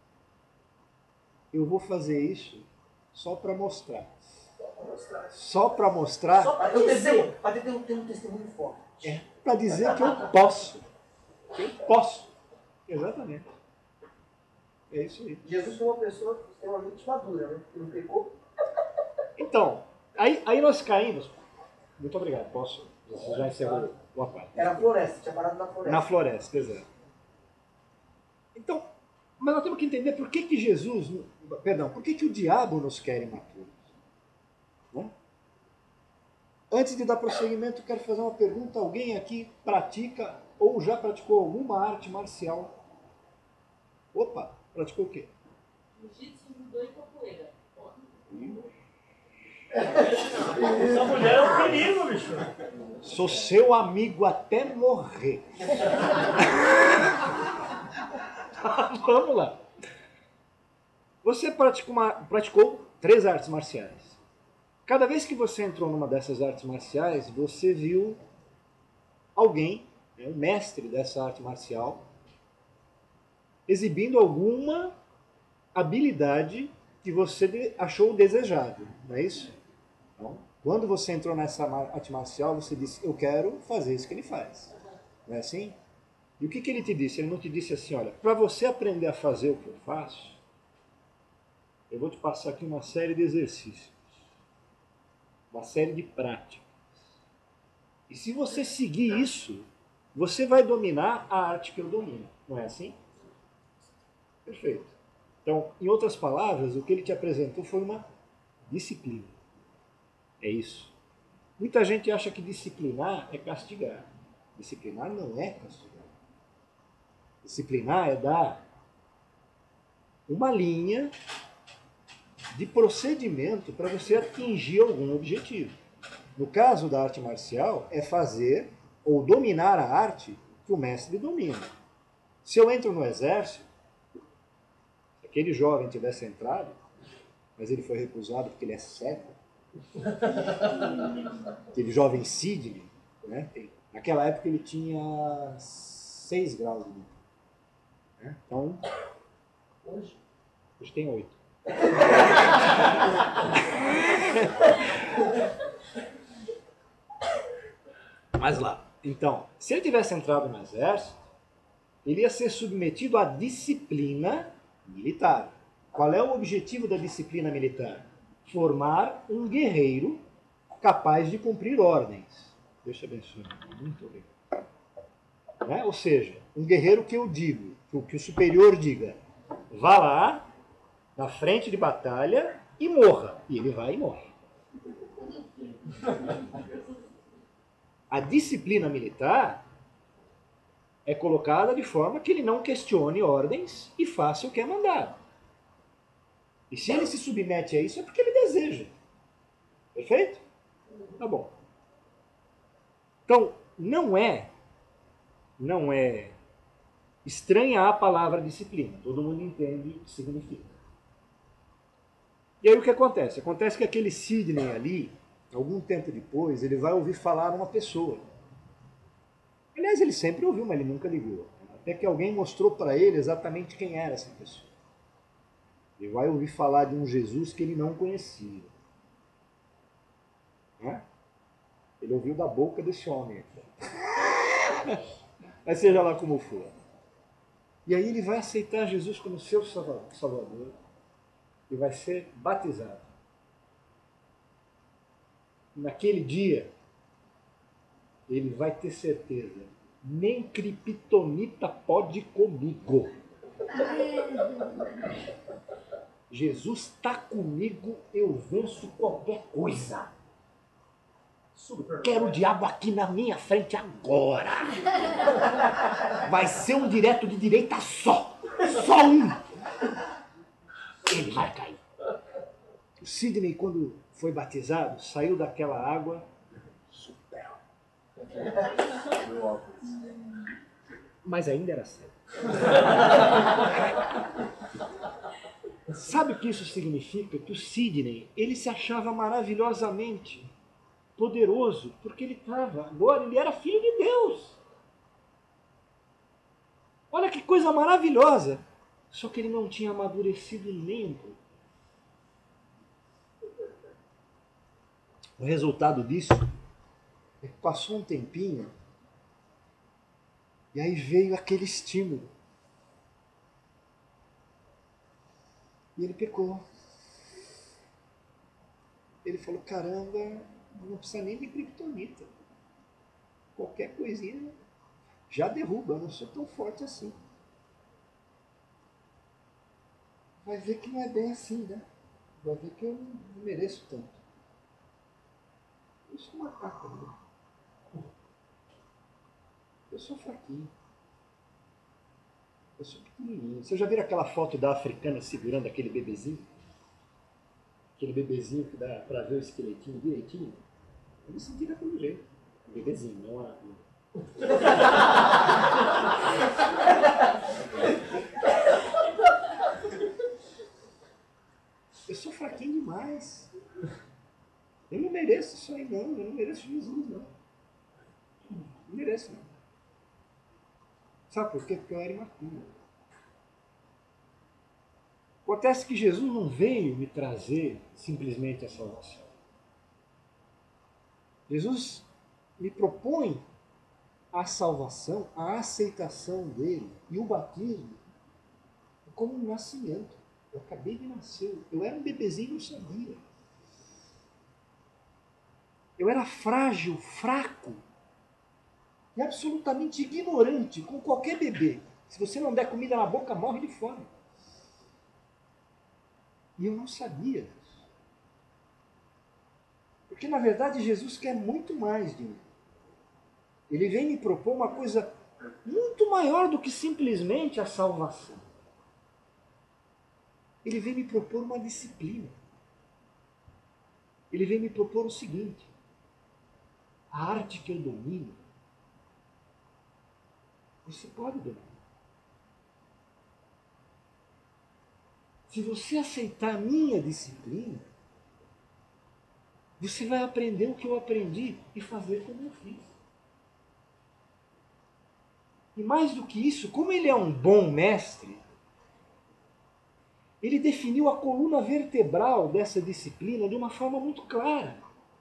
Eu vou fazer isso só para mostrar. Só para mostrar. Só para dizer. Para ter um testemunho forte. É, para dizer que eu posso. Que eu posso. Exatamente. É isso aí. Jesus foi uma pessoa extremamente madura, né? Ele não pecou. Então, aí nós caímos. Muito obrigado, posso? Você já encerrou uma parte. Era a floresta, tinha parado na floresta. Na floresta, exato. Então, mas nós temos que entender por que o diabo nos quer imaturos. Né? Antes de dar prosseguimento, eu quero fazer uma pergunta. Alguém aqui pratica ou já praticou alguma arte marcial? Opa, praticou o quê? Jiu-jitsu, judô e capoeira. Essa mulher é um perigo, bicho. Sou seu amigo até morrer. Vamos lá. Você praticou 3 artes marciais. Cada vez que você entrou numa dessas artes marciais, você viu alguém, um mestre dessa arte marcial, exibindo alguma habilidade que você achou desejável, não é isso? Então, quando você entrou nessa arte marcial, você disse, eu quero fazer isso que ele faz. Não é assim? E o que ele te disse? Ele não te disse assim, olha, para você aprender a fazer o que eu faço, eu vou te passar aqui uma série de exercícios, uma série de práticas. E se você seguir isso, você vai dominar a arte que eu domino. Não é assim? Perfeito. Então, em outras palavras, o que ele te apresentou foi uma disciplina. É isso. Muita gente acha que disciplinar é castigar. Disciplinar não é castigar. Disciplinar é dar uma linha de procedimento para você atingir algum objetivo. No caso da arte marcial, é fazer ou dominar a arte que o mestre domina. Se eu entro no exército, se aquele jovem tivesse entrado, mas ele foi recusado porque ele é cego, aquele jovem Sidney, né? Naquela época ele tinha 6 graus de nível. Né? Então, hoje tem 8. Mas lá, então, se ele tivesse entrado no exército, ele ia ser submetido à disciplina militar. Qual é o objetivo da disciplina militar? Formar um guerreiro capaz de cumprir ordens. Deus te abençoe. Muito obrigado. Né? Ou seja, um guerreiro que eu digo, que o superior diga, vá lá, na frente de batalha e morra. E ele vai e morre. A disciplina militar é colocada de forma que ele não questione ordens e faça o que é mandado. E se ele se submete a isso é porque ele deseja. Perfeito? Tá bom. Então, não é estranha a palavra disciplina. Todo mundo entende o que significa. E aí o que acontece? Acontece que aquele Sidney ali, algum tempo depois, ele vai ouvir falar uma pessoa. Aliás, ele sempre ouviu, mas ele nunca ligou. Até que alguém mostrou para ele exatamente quem era essa pessoa. Ele vai ouvir falar de um Jesus que ele não conhecia. Né? Ele ouviu da boca desse homem aqui. Mas seja lá como for. E aí ele vai aceitar Jesus como seu Salvador e vai ser batizado. Naquele dia, ele vai ter certeza, nem criptonita pode comigo. Jesus está comigo, eu venço qualquer coisa. Quero o diabo aqui na minha frente agora. Vai ser um direto de direita só. Só um. Ele vai cair. O Sidney, quando foi batizado, saiu daquela água super. Mas ainda era cego. Sabe o que isso significa? Que o Sidney, ele se achava maravilhosamente poderoso, porque ele estava, agora ele era filho de Deus. Olha que coisa maravilhosa. Só que ele não tinha amadurecido nem um pouco. O resultado disso é que passou um tempinho e aí veio aquele estímulo. E ele pecou. Ele falou, caramba, não precisa nem de criptonita. Qualquer coisinha já derruba, eu não sou tão forte assim. Vai ver que não é bem assim, né? Vai ver que eu não mereço tanto. Eu sou macaco, né? Eu sou fraquinho. Eu sou pequenininho. Você já viram aquela foto da africana segurando aquele bebezinho? Aquele bebezinho que dá pra ver o esqueletinho direitinho? Eu me senti daquele jeito. O bebezinho, não a... Eu sou fraquinho demais. Eu não mereço isso aí, não. Eu não mereço Jesus, não. Não mereço, não. Sabe por quê? Porque eu era imaturo. Acontece que Jesus não veio me trazer simplesmente a salvação. Jesus me propõe a salvação, a aceitação dele e o batismo como um nascimento. Eu acabei de nascer. Eu era um bebezinho e não sabia. Eu era frágil, fraco e absolutamente ignorante com qualquer bebê. Se você não der comida na boca, morre de fome. E eu não sabia disso. Porque na verdade Jesus quer muito mais de mim. Ele vem me propor uma coisa muito maior do que simplesmente a salvação. Ele vem me propor uma disciplina. Ele vem me propor o seguinte: a arte que eu domino, você pode dominar. Se você aceitar a minha disciplina, você vai aprender o que eu aprendi e fazer como eu fiz. E mais do que isso, como ele é um bom mestre, ele definiu a coluna vertebral dessa disciplina de uma forma muito clara.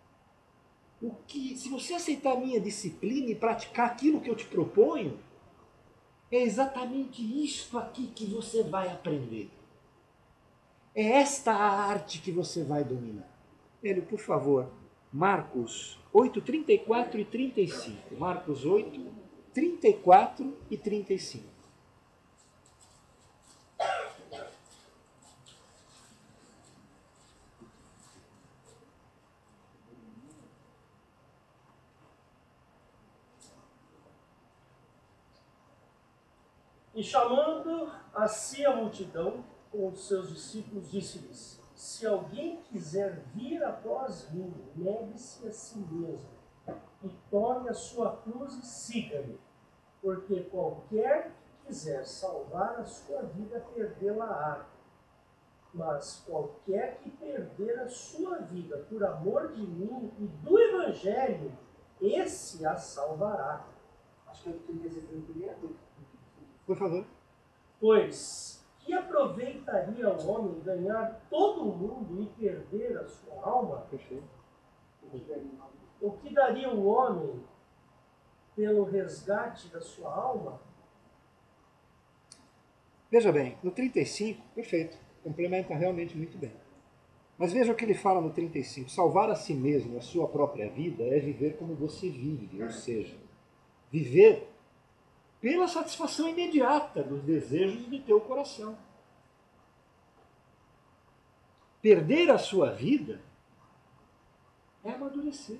Se você aceitar a minha disciplina e praticar aquilo que eu te proponho, é exatamente isto aqui que você vai aprender. É esta a arte que você vai dominar. Hélio, por favor, Marcos 8, 34 e 35. Marcos 8, 34 e 35. E chamando a si a multidão com os seus discípulos, disse-lhes: se alguém quiser vir após mim, negue-se a si mesmo, e tome a sua cruz e siga-me. Porque qualquer que quiser salvar a sua vida, perdê-la-á. Mas qualquer que perder a sua vida por amor de mim e do Evangelho, esse a salvará. Acho que eu tenho que dizer primeiro. Por favor. Pois, que aproveitaria o homem ganhar todo o mundo e perder a sua alma? Perfeito. O que daria o homem pelo resgate da sua alma? Veja bem, no 35, perfeito, complementa realmente muito bem. Mas veja o que ele fala no 35. Salvar a si mesmo, a sua própria vida, é viver como você vive, ou seja, viver pela satisfação imediata dos desejos do teu coração. Perder a sua vida é amadurecer.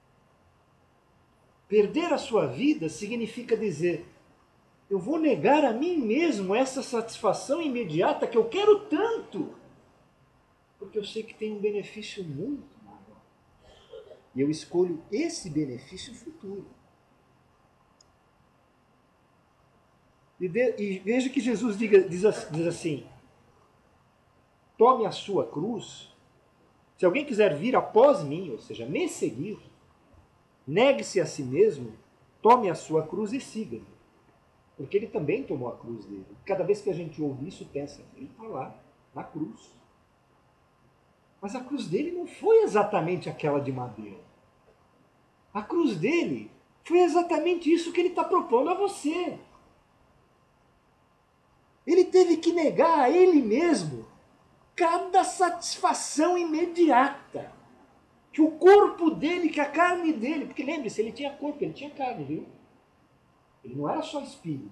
Perder a sua vida significa dizer: eu vou negar a mim mesmo essa satisfação imediata que eu quero tanto, porque eu sei que tem um benefício muito maior. E eu escolho esse benefício futuro. E veja que Jesus diz assim: tome a sua cruz. Se alguém quiser vir após mim, ou seja, me seguir, negue-se a si mesmo, tome a sua cruz e siga-me. Porque ele também tomou a cruz dele. Cada vez que a gente ouve isso, pensa, ele está lá, na cruz. Mas a cruz dele não foi exatamente aquela de madeira. A cruz dele foi exatamente isso que ele está propondo a você. Ele teve que negar a ele mesmo cada satisfação imediata. Que o corpo dele, que a carne dele, porque lembre-se, ele tinha corpo, ele tinha carne, viu? Ele não era só espírito.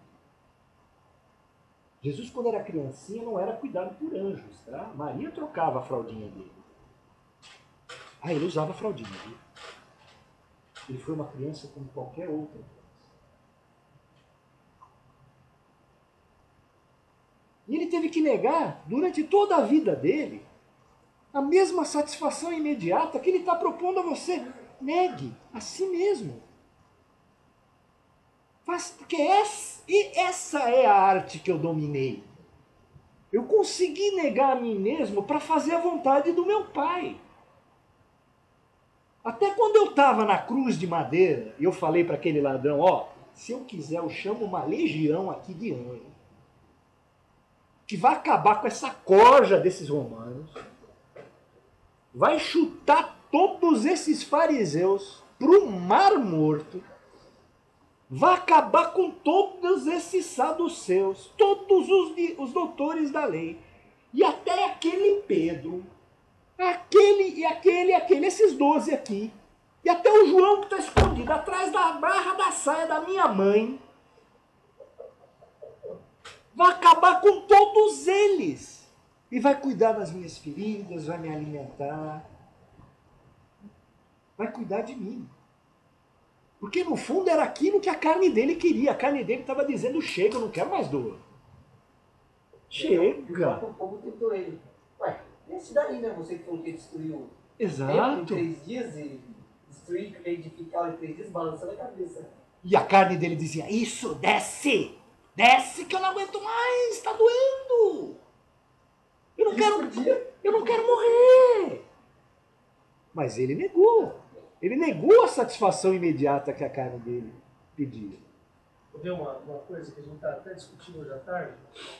Jesus, quando era criancinha, não era cuidado por anjos, tá? Maria trocava a fraldinha dele. Ah, ele usava a fraldinha, viu? Ele foi uma criança como qualquer outra. E ele teve que negar, durante toda a vida dele, a mesma satisfação imediata que ele está propondo a você. Negue a si mesmo. Porque essa é a arte que eu dominei. Eu consegui negar a mim mesmo para fazer a vontade do meu Pai. Até quando eu estava na cruz de madeira, e eu falei para aquele ladrão, ó, se eu quiser eu chamo uma legião aqui de anjo, que vai acabar com essa corja desses romanos, vai chutar todos esses fariseus para o mar morto, vai acabar com todos esses saduceus, todos os doutores da lei, e até aquele Pedro, esses 12 aqui, e até o João que está escondido atrás da barra da saia da minha mãe, vai acabar com todos eles. E vai cuidar das minhas feridas, vai me alimentar. Vai cuidar de mim. Porque no fundo era aquilo que a carne dele queria. A carne dele estava dizendo, chega, eu não quero mais dor. Chega. O povo tentou ele. Ué, esse daí, né? Você que falou que destruiu o templo em Exato. 3 dias e destruir, edificar em 3 dias, balançando a cabeça. E a carne dele dizia, isso, desce! Desce que eu não aguento mais, está doendo! Eu não quero morrer! Mas ele negou. Ele negou a satisfação imediata que a carne dele pedia. Vou ver uma coisa que a gente está até discutindo hoje à tarde.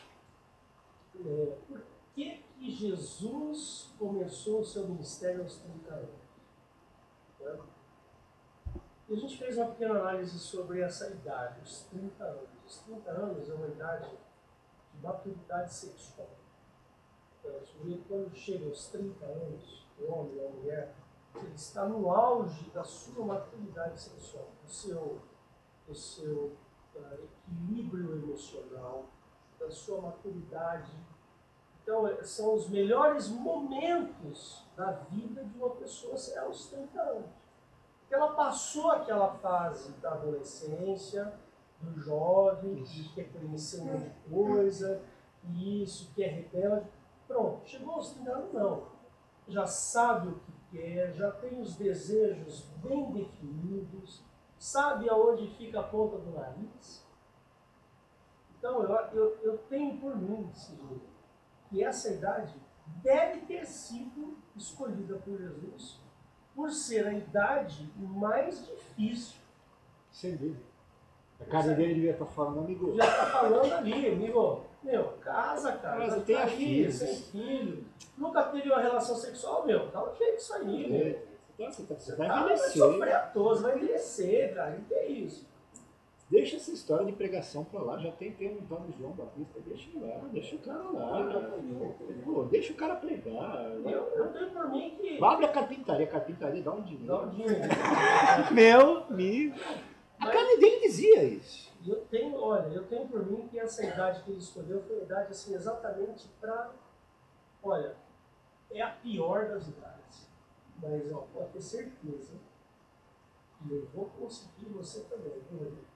Por que Jesus começou o seu ministério aos 30 anos? Né? E a gente fez uma pequena análise sobre essa idade, os 30 anos. Os 30 anos é uma idade de maturidade sexual. O sujeito, quando chega aos 30 anos, o homem ou a mulher, ele está no auge da sua maturidade sexual, do seu equilíbrio emocional, da sua maturidade. Então, são os melhores momentos da vida de uma pessoa aos 30 anos. Porque ela passou aquela fase da adolescência, do jovem, que quer conhecer um monte de coisa, que é rebelde. Pronto, chegou aos 30 anos, não. Já sabe o que quer, já tem os desejos bem definidos, sabe aonde fica a ponta do nariz. Então, eu tenho por mim, Sidney, que essa idade deve ter sido escolhida por Jesus por ser a idade mais difícil. Sem dúvida. A carne dele devia estar falando, amigo. Já está falando ali, amigo. Meu, casa, cara. Mas Tá tenha aí, filhos. sem filho. Nunca teve uma relação sexual, meu. Dá um jeito isso aí, meu. Você vai Vai envelhecer. sofrer à toa, você vai envelhecer, cara. O que é isso? Deixa essa história de pregação pra lá. Já tem um tal de João Batista. Deixa lá, deixa o cara lá. Pô, deixa o cara pregar. Eu tenho por mim que... Abre a carpintaria dá um dinheiro. Dá um dinheiro. Meu amigo. A carne dele dizia isso. Eu tenho por mim que essa idade que ele escolheu foi a idade assim, exatamente para... Olha, é a pior das idades. Mas, ó, pode ter certeza que eu vou conseguir você também, viu, Rodrigo?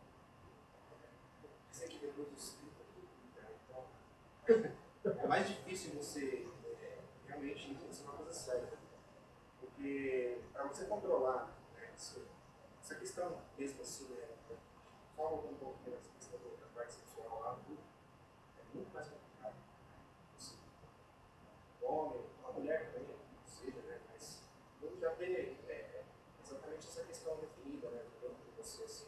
Isso aqui depois dos 30, então, é mais difícil você realmente ensinar uma coisa séria. Porque para você controlar, né, essa questão mesmo assim, né, fala um pouco dessa questão da parte sexual lá, é muito mais complicado. O homem, a mulher também, não seja, né, mas tudo já tem exatamente essa questão definida, né, por você assim.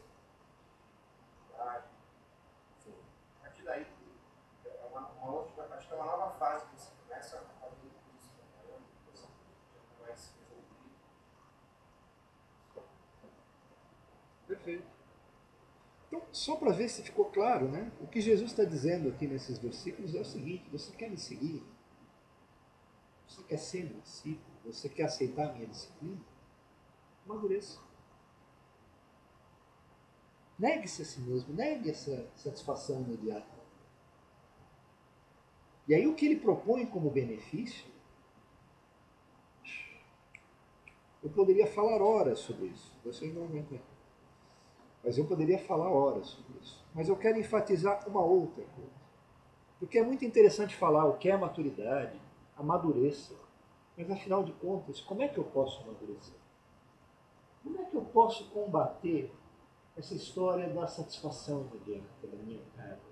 Enfim, a partir daí acho que é uma nova fase que você começa a fazer isso, né, mais resolvido. Perfeito. Então, só para ver se ficou claro, né? O que Jesus está dizendo aqui nesses versículos é o seguinte: você quer me seguir? Você quer ser meu discípulo? Você quer aceitar a minha disciplina? Amadureça. Negue-se a si mesmo, negue essa satisfação imediata. E aí o que ele propõe como benefício, eu poderia falar horas sobre isso, vocês não aguentam. Mas eu poderia falar horas sobre isso. Mas eu quero enfatizar uma outra coisa. Porque é muito interessante falar o que é maturidade, amadureça. Mas afinal de contas, como é que eu posso amadurecer? Como é que eu posso combater essa história da satisfação imediata da minha carne?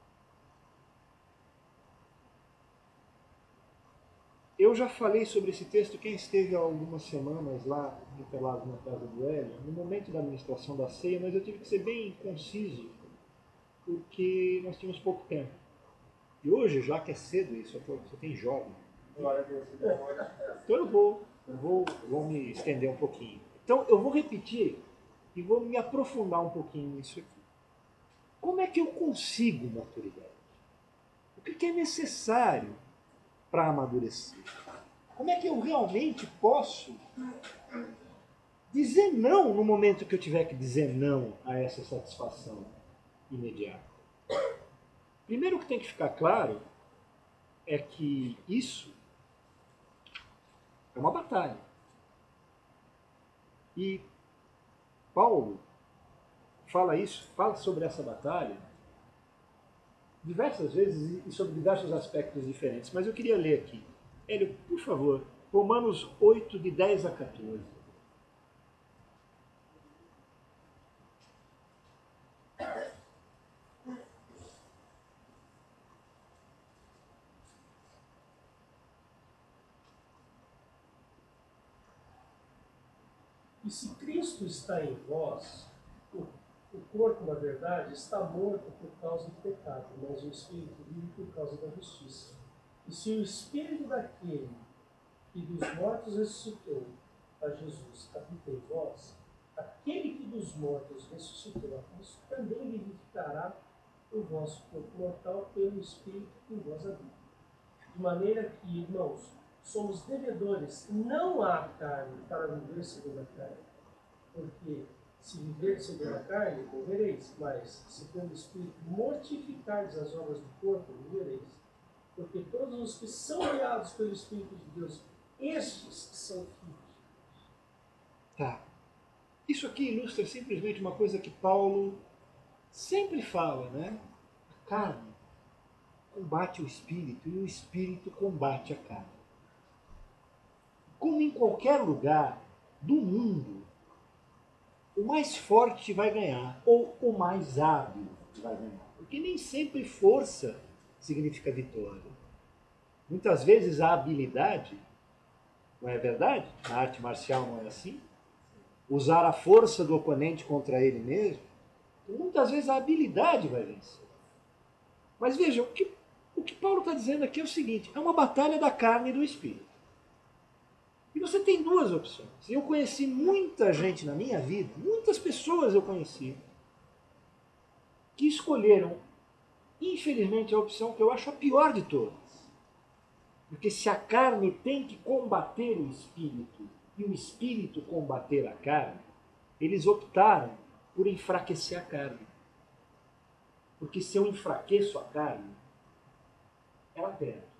Eu já falei sobre esse texto, quem esteve há algumas semanas lá, Interlagos, na casa do Hélio, no momento da administração da ceia, mas eu tive que ser bem conciso, porque nós tínhamos pouco tempo. E hoje, já que é cedo isso, você tem jovem. Então eu vou me estender um pouquinho. Então eu vou repetir e vou me aprofundar um pouquinho nisso aqui. Como é que eu consigo maturidade? O que é necessário para amadurecer? Como é que eu realmente posso dizer não no momento que eu tiver que dizer não a essa satisfação imediata? Primeiro, o que tem que ficar claro é que isso é uma batalha. E Paulo fala sobre essa batalha diversas vezes e sobre diversos aspectos diferentes. Mas eu queria ler aqui. Hélio, por favor, Romanos 8, de 10 a 14. E se Cristo está em vós, o corpo, na verdade, está morto por causa do pecado, mas o espírito vive por causa da justiça. E se o espírito daquele que dos mortos ressuscitou a Jesus habita em vós, aquele que dos mortos ressuscitou a Cristo também vivificará o vosso corpo mortal pelo espírito que em vós habita. De maneira que, irmãos, somos devedores não à carne para viver segundo a carne. Porque se viver segundo a carne, morrereis, mas se pelo Espírito mortificardes as obras do corpo, vivereis. Porque todos os que são guiados pelo Espírito de Deus, estes são filhos. Tá. Isso aqui ilustra simplesmente uma coisa que Paulo sempre fala, né? A carne combate o espírito e o espírito combate a carne. Como em qualquer lugar do mundo, o mais forte vai ganhar, ou o mais hábil vai ganhar. Porque nem sempre força significa vitória. Muitas vezes a habilidade, não é verdade? Na arte marcial não é assim? Usar a força do oponente contra ele mesmo, muitas vezes a habilidade vai vencer. Mas vejam, o que Paulo está dizendo aqui é o seguinte, é uma batalha da carne e do espírito. E você tem duas opções. Eu conheci muita gente na minha vida, muitas pessoas eu conheci, que escolheram, infelizmente, a opção que eu acho a pior de todas. Porque se a carne tem que combater o espírito e o espírito combater a carne, eles optaram por enfraquecer a carne. Porque se eu enfraqueço a carne, ela perde.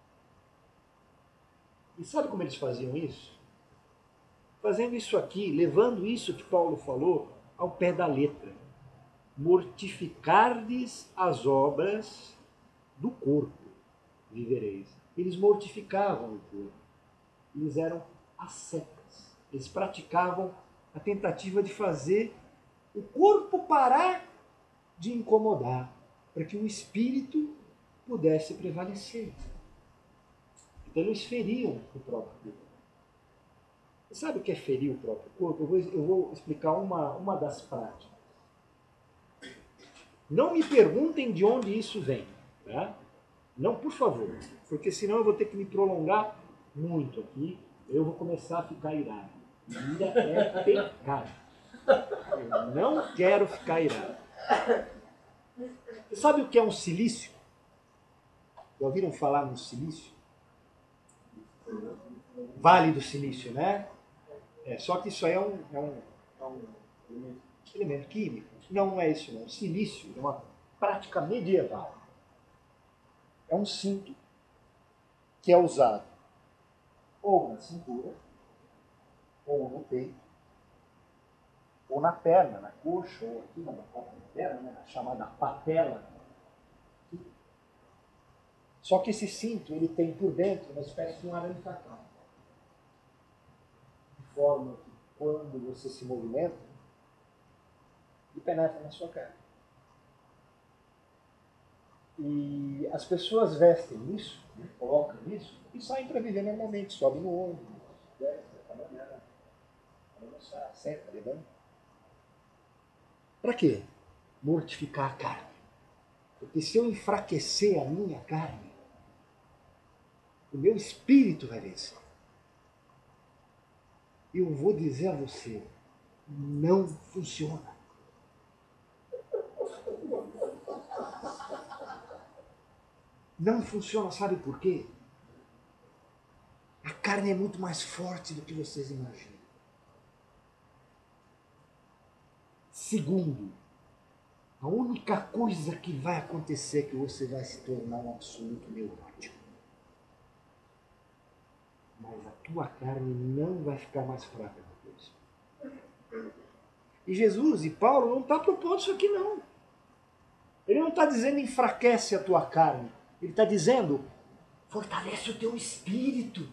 E sabe como eles faziam isso? Fazendo isso aqui, levando isso que Paulo falou ao pé da letra. Mortificardes as obras do corpo, vivereis. Eles mortificavam o corpo. Eles eram ascetas. Eles praticavam a tentativa de fazer o corpo parar de incomodar, para que o espírito pudesse prevalecer. Então eles feriam o próprio corpo. Você sabe o que é ferir o próprio corpo? Eu vou explicar uma das práticas. Não me perguntem de onde isso vem. Tá? Não, por favor, porque senão eu vou ter que me prolongar muito aqui. Eu vou começar a ficar irado. Ira é pecado. Eu não quero ficar irado. Você sabe o que é um silício? Já ouviram falar no silício? Vale do Silício, né? Só que isso aí é um elemento químico. Não é isso, não. O silício é uma prática medieval. É um cinto que é usado ou na cintura, ou no peito, ou na perna, na coxa, ou aqui na perna, né? A chamada patela. Só que esse cinto ele tem por dentro uma espécie de um arame farpado. De forma que quando você se movimenta, ele penetra na sua carne. E as pessoas vestem isso, né, colocam isso, e saem para viver normalmente, sobem no ônibus, desce, vai trabalhar, vai almoçar, senta, levanta. Para quê? Mortificar a carne. Porque se eu enfraquecer a minha carne, o meu espírito vai vencer. Eu vou dizer a você, não funciona. Não funciona, sabe por quê? A carne é muito mais forte do que vocês imaginam. Segundo, a única coisa que vai acontecer é que você vai se tornar um absoluto neurótico. Mas a tua carne não vai ficar mais fraca depois. E Jesus e Paulo não estão propondo isso aqui, não. Ele não está dizendo enfraquece a tua carne. Ele está dizendo fortalece o teu espírito.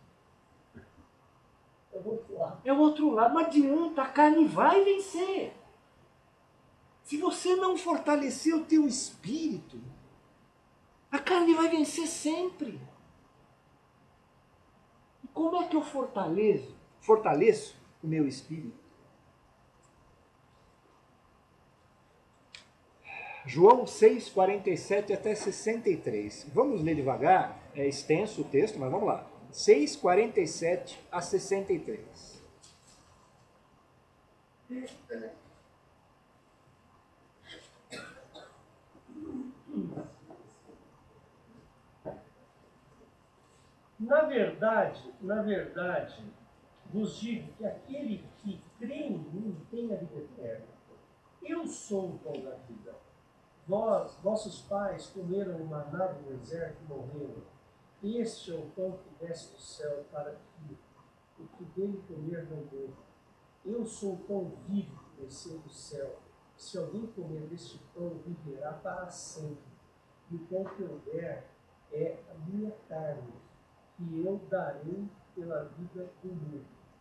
É o outro lado. Não adianta, a carne vai vencer. Se você não fortalecer o teu espírito, a carne vai vencer sempre. E como é que eu fortaleço o meu espírito. João 6, 47 até 63. Vamos ler devagar, é extenso o texto, mas vamos lá. 6, 47 a 63. Na verdade, vos digo que aquele que crê em mim tem a vida eterna. Eu sou o pão da vida. Vossos pais comeram o maná do deserto e morreram. Este é o pão que desce do céu para que o que dele comer não morra. Eu sou o pão vivo que desceu do céu. Se alguém comer deste pão, viverá para sempre. E o pão que eu der é a minha carne, que eu darei pela vida do mundo.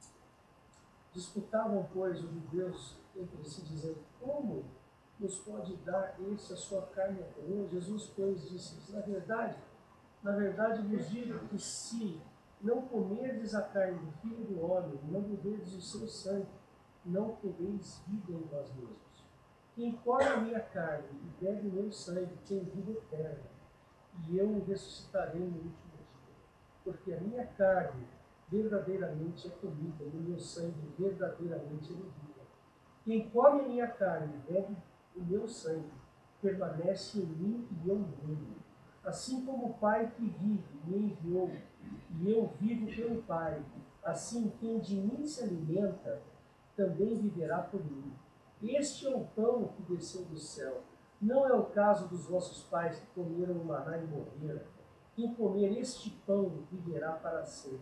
Disputavam, pois, os judeus entre si, dizendo: como nos pode dar esse a sua carne a comer? Jesus, pois, disse: na verdade vos digo que se não comerdes a carne do Filho do Homem, não beberdes o seu sangue, não tereis vida em vós mesmos. Quem come a minha carne e bebe o meu sangue tem vida eterna, e eu o ressuscitarei no último dia. Porque a minha carne verdadeiramente é comida, e o meu sangue verdadeiramente é bebida. Quem come a minha carne e bebe o meu sangue permanece em mim e eu nele. Assim como o Pai que vive me enviou, e eu vivo pelo Pai, assim quem de mim se alimenta também viverá por mim. Este é o pão que desceu do céu. Não é o caso dos vossos pais que comeram o maná e morreram. Quem comer este pão viverá para sempre.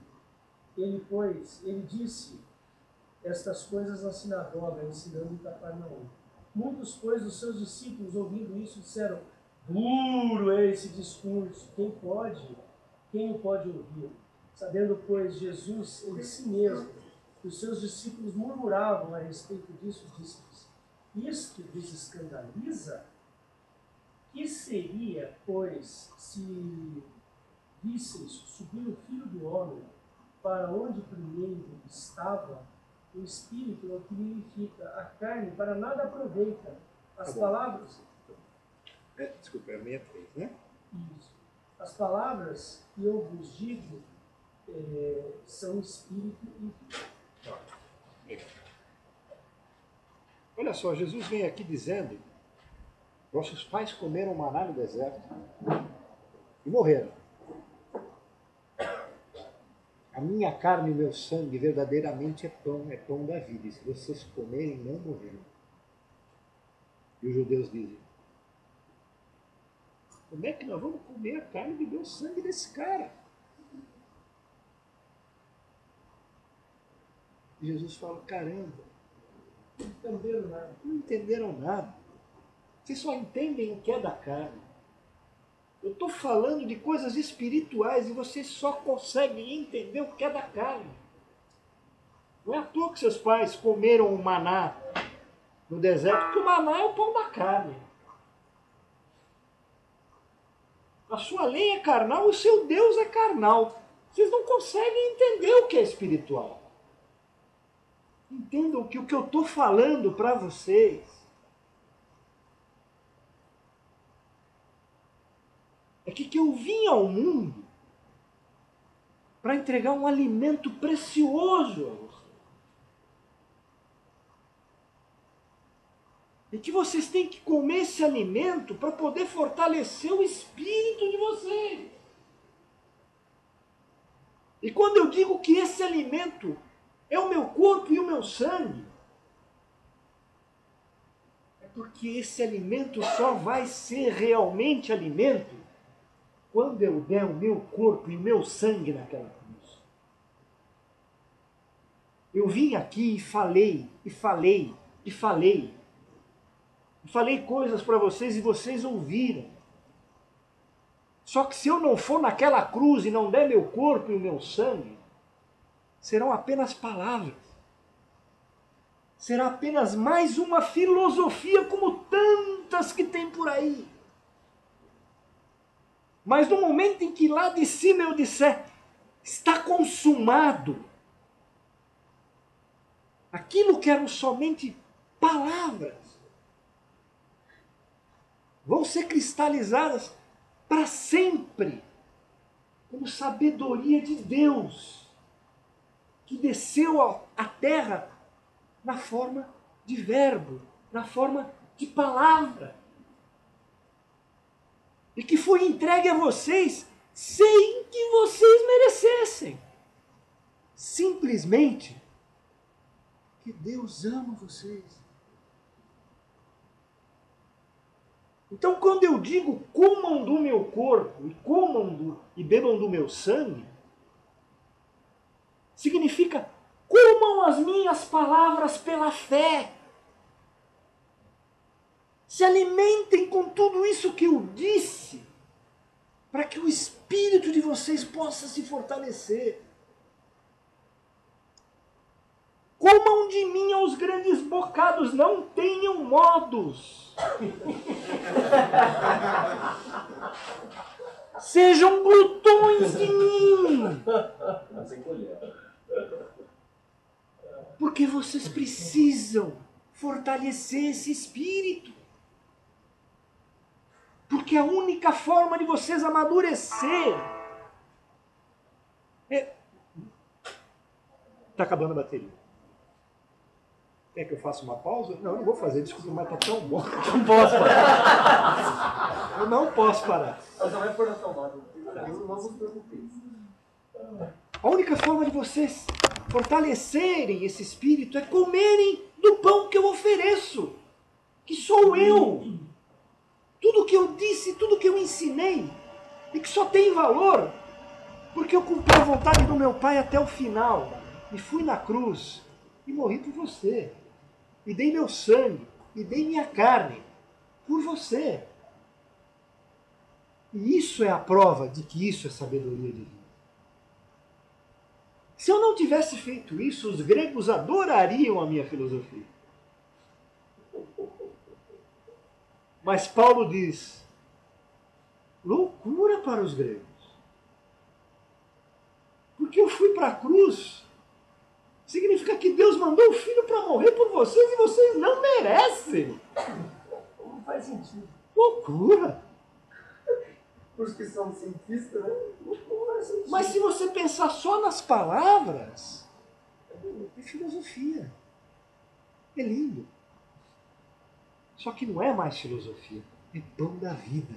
Ele disse estas coisas na sinagoga, ensinando em Cafarnaum. Muitos, pois, dos seus discípulos, ouvindo isso, disseram: duro é esse discurso, quem o pode ouvir? Sabendo, pois, Jesus em si mesmo, que os seus discípulos murmuravam a respeito disso, disse-lhes: isto vos escandaliza? Que seria, pois, se visseis subir o Filho do Homem para onde primeiro estava? O Espírito é o que vivifica, a carne para nada aproveita. As palavras... Desculpa, é 63, né? Isso. As palavras que eu vos digo são Espírito e vida. Olha só, Jesus vem aqui dizendo: vossos pais comeram maná no deserto e morreram. A minha carne e o meu sangue verdadeiramente é pão da vida, e se vocês comerem, não morrerão. E os judeus dizem: como é que nós vamos comer a carne e beber o sangue desse cara? E Jesus fala: caramba, não entenderam nada. Vocês só entendem o que é da carne. Eu estou falando de coisas espirituais e vocês só conseguem entender o que é da carne. Não é à toa que seus pais comeram o maná no deserto, porque o maná é o pão da carne. A sua lei é carnal, o seu Deus é carnal. Vocês não conseguem entender o que é espiritual. Entendam que o que eu estou falando para vocês é que eu vim ao mundo para entregar um alimento precioso a vocês. E que vocês têm que comer esse alimento para poder fortalecer o espírito de vocês. E quando eu digo que esse alimento é o meu corpo e o meu sangue, é porque esse alimento só vai ser realmente alimento quando eu der o meu corpo e o meu sangue naquela cruz. Eu vim aqui e falei, e falei, e falei. E falei coisas para vocês e vocês ouviram. Só que se eu não for naquela cruz e não der meu corpo e o meu sangue, serão apenas palavras. Será apenas mais uma filosofia como tantas que tem por aí. Mas no momento em que lá de cima eu disser: está consumado, aquilo que eram somente palavras, vão ser cristalizadas para sempre como sabedoria de Deus, que desceu à terra na forma de verbo, na forma de palavra, e que foi entregue a vocês sem que vocês merecessem. Simplesmente que Deus ama vocês. Então, quando eu digo comam do meu corpo e bebam do meu sangue, significa comam as minhas palavras pela fé. Se alimentem com tudo isso que eu disse, para que o espírito de vocês possa se fortalecer. Comam de mim aos grandes bocados, não tenham modos. Sejam glutões de mim. Porque vocês precisam fortalecer esse espírito. Porque a única forma de vocês amadurecer é... Está acabando a bateria. Quer que eu faça uma pausa? Não, eu não vou fazer, desculpa, mas está tão bom. Não posso parar. Eu não posso parar. Você vai pôr na tomada. Não vos preocupeis. A única forma de vocês fortalecerem esse espírito é comerem do pão que eu ofereço, que sou eu. Tudo que eu disse, tudo que eu ensinei, e que só tem valor, porque eu cumpri a vontade do meu Pai até o final, e fui na cruz, e morri por você, e dei meu sangue, e dei minha carne, por você. E isso é a prova de que isso é sabedoria divina. Se eu não tivesse feito isso, os gregos adorariam a minha filosofia. Mas Paulo diz, loucura para os gregos. Porque eu fui para a cruz. Significa que Deus mandou o Filho para morrer por vocês e vocês não merecem. Não faz sentido. Loucura. Por que são cientistas, né? Não faz sentido. Mas se você pensar só nas palavras, é filosofia. É lindo. Só que não é mais filosofia, é pão da vida.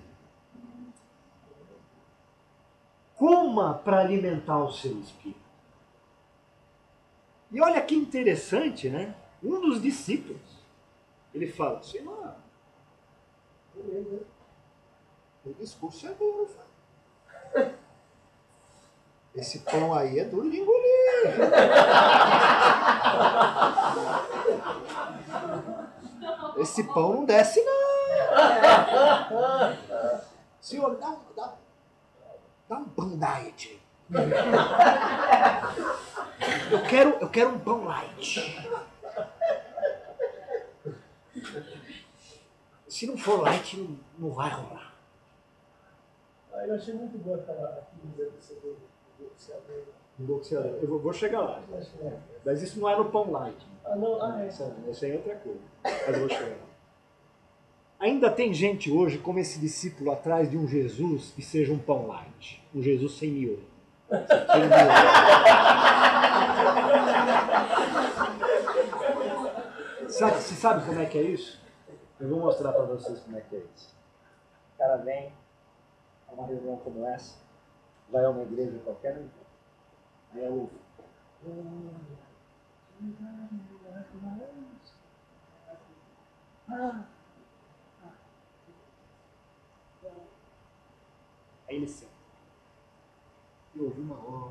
Coma para alimentar o seu espírito. E olha que interessante, né? Um dos discípulos, ele fala, Senhor, o discurso é duro, cara. Esse pão aí é duro de engolir. Esse pão não desce, não. Senhor, dá um pão diet. Eu quero um pão light. Se não for light, não vai rolar. Eu achei muito boa aquela comida do boxeador. Boxeador. Eu vou chegar lá. Mas isso não é no pão light. Ah, não? É. Isso aí é outra coisa. Mas eu vou chegar lá. Ainda tem gente hoje como esse discípulo atrás de um Jesus que seja um pão light. Um Jesus sem miolo. Sem miolo. Você sabe como é que é isso? Eu vou mostrar para vocês como é que é isso. O cara vem a uma reunião como essa, vai a uma igreja qualquer, aí é o... Aí ele senta. E ouvi uma hora.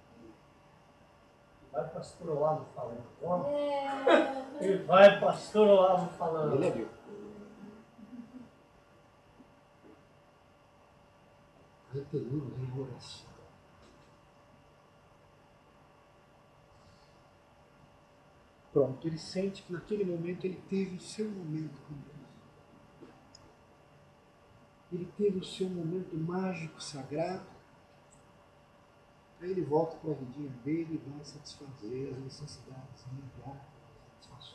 Vai pastor Olavo falando. E vai pastor Olavo falando. Ele é viu. Repetiu em oração. Pronto, ele sente que naquele momento ele teve o seu momento com Deus. Ele teve o seu momento mágico, sagrado. Aí ele volta para a vidinha dele e vai satisfazer as necessidades imediatas.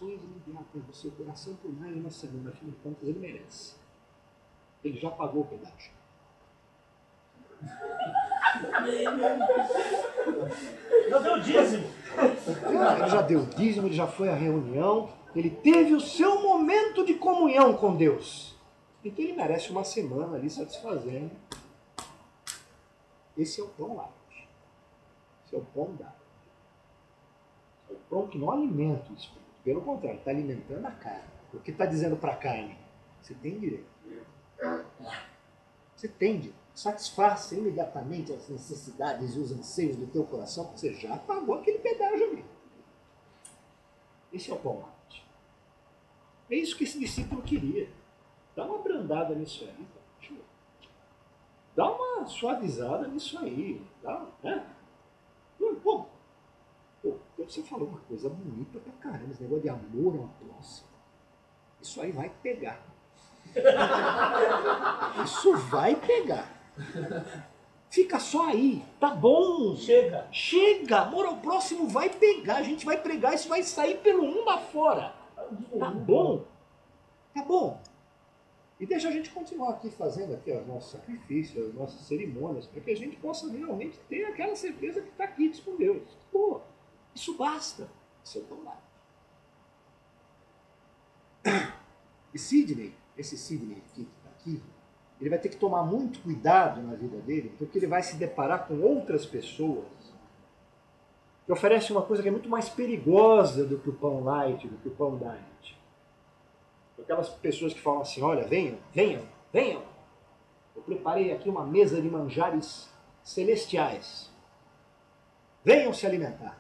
ações imediatas do seu coração por mais uma semana, afinal de contas ele merece. Ele já pagou o pedágio. Já deu dízimo. Ele já deu dízimo, ele já foi à reunião, ele teve o seu momento de comunhão com Deus. Então ele merece uma semana ali satisfazendo. Esse é o pão light. Esse é o pão da. É o pão que não alimenta o espírito. Pelo contrário, está alimentando a carne. O que está dizendo para a carne? Você tem direito. Você tem direito. Satisfaça imediatamente as necessidades e os anseios do teu coração, porque você já pagou aquele pedágio ali. Esse é o pão light. É isso que esse discípulo queria. Dá uma brandada nisso aí. Dá uma suavizada nisso aí. Dá, né? Pô, você falou uma coisa bonita pra caramba, esse negócio de amor ao próximo. Isso aí vai pegar. Isso vai pegar. Fica só aí, tá bom. Chega. Chega, amor ao próximo vai pegar. A gente vai pregar, isso vai sair pelo mundo afora. Tá bom? Tá bom. E deixa a gente continuar aqui fazendo aqui os nossos sacrifícios, as nossas cerimônias, para que a gente possa realmente ter aquela certeza que está aqui com Deus. Pô, isso basta. Isso é tão lá. E Sidney, esse Sidney que está aqui, ele vai ter que tomar muito cuidado na vida dele, porque ele vai se deparar com outras pessoas que oferecem uma coisa que é muito mais perigosa do que o pão light, do que o pão diet. Aquelas pessoas que falam assim, olha, venham, venham, venham. Eu preparei aqui uma mesa de manjares celestiais. Venham se alimentar.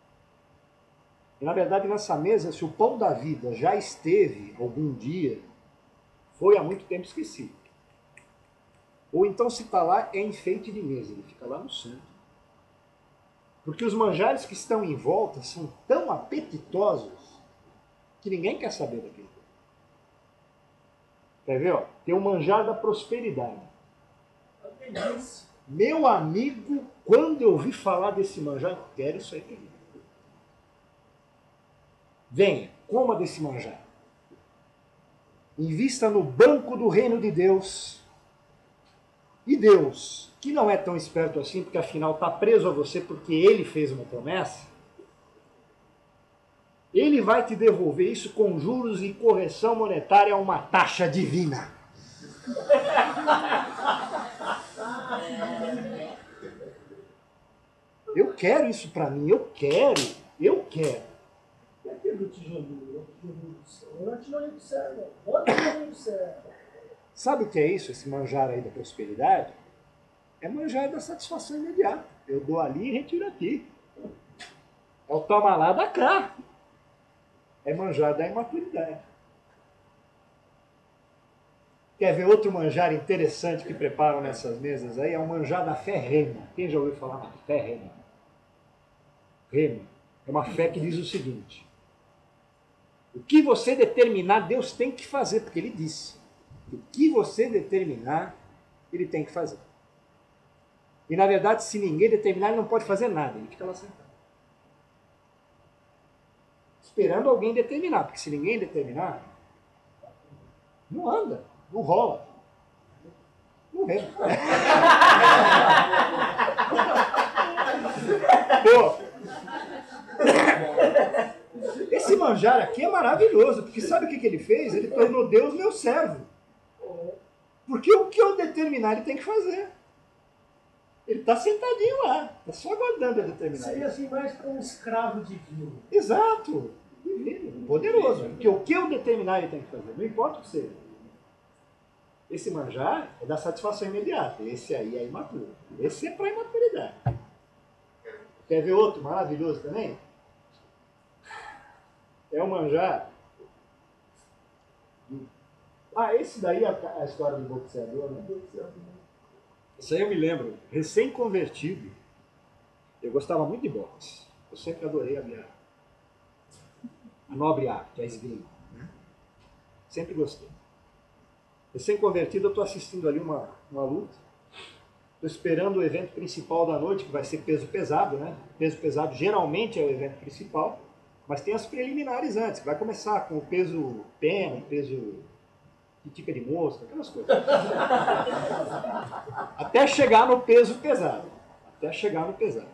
E na verdade nessa mesa, se o pão da vida já esteve algum dia, foi há muito tempo esquecido. Ou então se está lá, é enfeite de mesa, ele fica lá no centro. Porque os manjares que estão em volta são tão apetitosos que ninguém quer saber daquilo. Quer ver? Ó? Tem o manjar da prosperidade. Meu amigo, quando eu ouvi falar desse manjar, eu quero isso aí pra mim. Venha, coma desse manjar. Invista no banco do reino de Deus. E Deus, que não é tão esperto assim, porque afinal está preso a você porque ele fez uma promessa, ele vai te devolver isso com juros e correção monetária a uma taxa divina. Eu quero isso para mim, eu quero. É aquele do tijolinho, do céu. Não é tijolinho do céu, não. Bota o tijolinho do céu. Sabe o que é isso, esse manjar aí da prosperidade? É manjar da satisfação imediata. Eu dou ali e retiro aqui. É o toma lá da cá. É manjar da imaturidade. Quer ver outro manjar interessante que preparam nessas mesas aí? É o manjar da fé rema. Quem já ouviu falar na fé rema? Rema é uma fé que diz o seguinte: o que você determinar, Deus tem que fazer, porque Ele disse. O que você determinar, Ele tem que fazer. E na verdade, se ninguém determinar, Ele não pode fazer nada. Ele fica lá sentado. Esperando alguém determinar, porque se ninguém determinar, não anda, não rola. Não vem. Pô, esse manjar aqui é maravilhoso, porque sabe o que ele fez? Ele tornou Deus meu servo. Porque o que eu determinar, ele tem que fazer. Ele está sentadinho lá, está só aguardando eu determinar. Seria assim mais para um escravo divino. Exato. Divino, poderoso. Porque o que eu determinar, ele tem que fazer. Não importa o que seja. Esse manjar é da satisfação imediata. Esse aí é imaturo. Esse é para imaturidade. Quer ver outro maravilhoso também? É o manjar. Ah, esse daí é a história do boxeador, né? Isso aí eu me lembro. Recém-convertido, eu gostava muito de boxe. Eu sempre adorei a nobre arte, a esgrima. Né? Sempre gostei. Recém-convertido, eu estou assistindo ali uma luta. Estou esperando o evento principal da noite, que vai ser peso pesado, né? Peso pesado geralmente é o evento principal. Mas tem as preliminares antes, que vai começar com o peso pena, peso de tipa de mosca, aquelas coisas. Até chegar no peso pesado. Até chegar no pesado.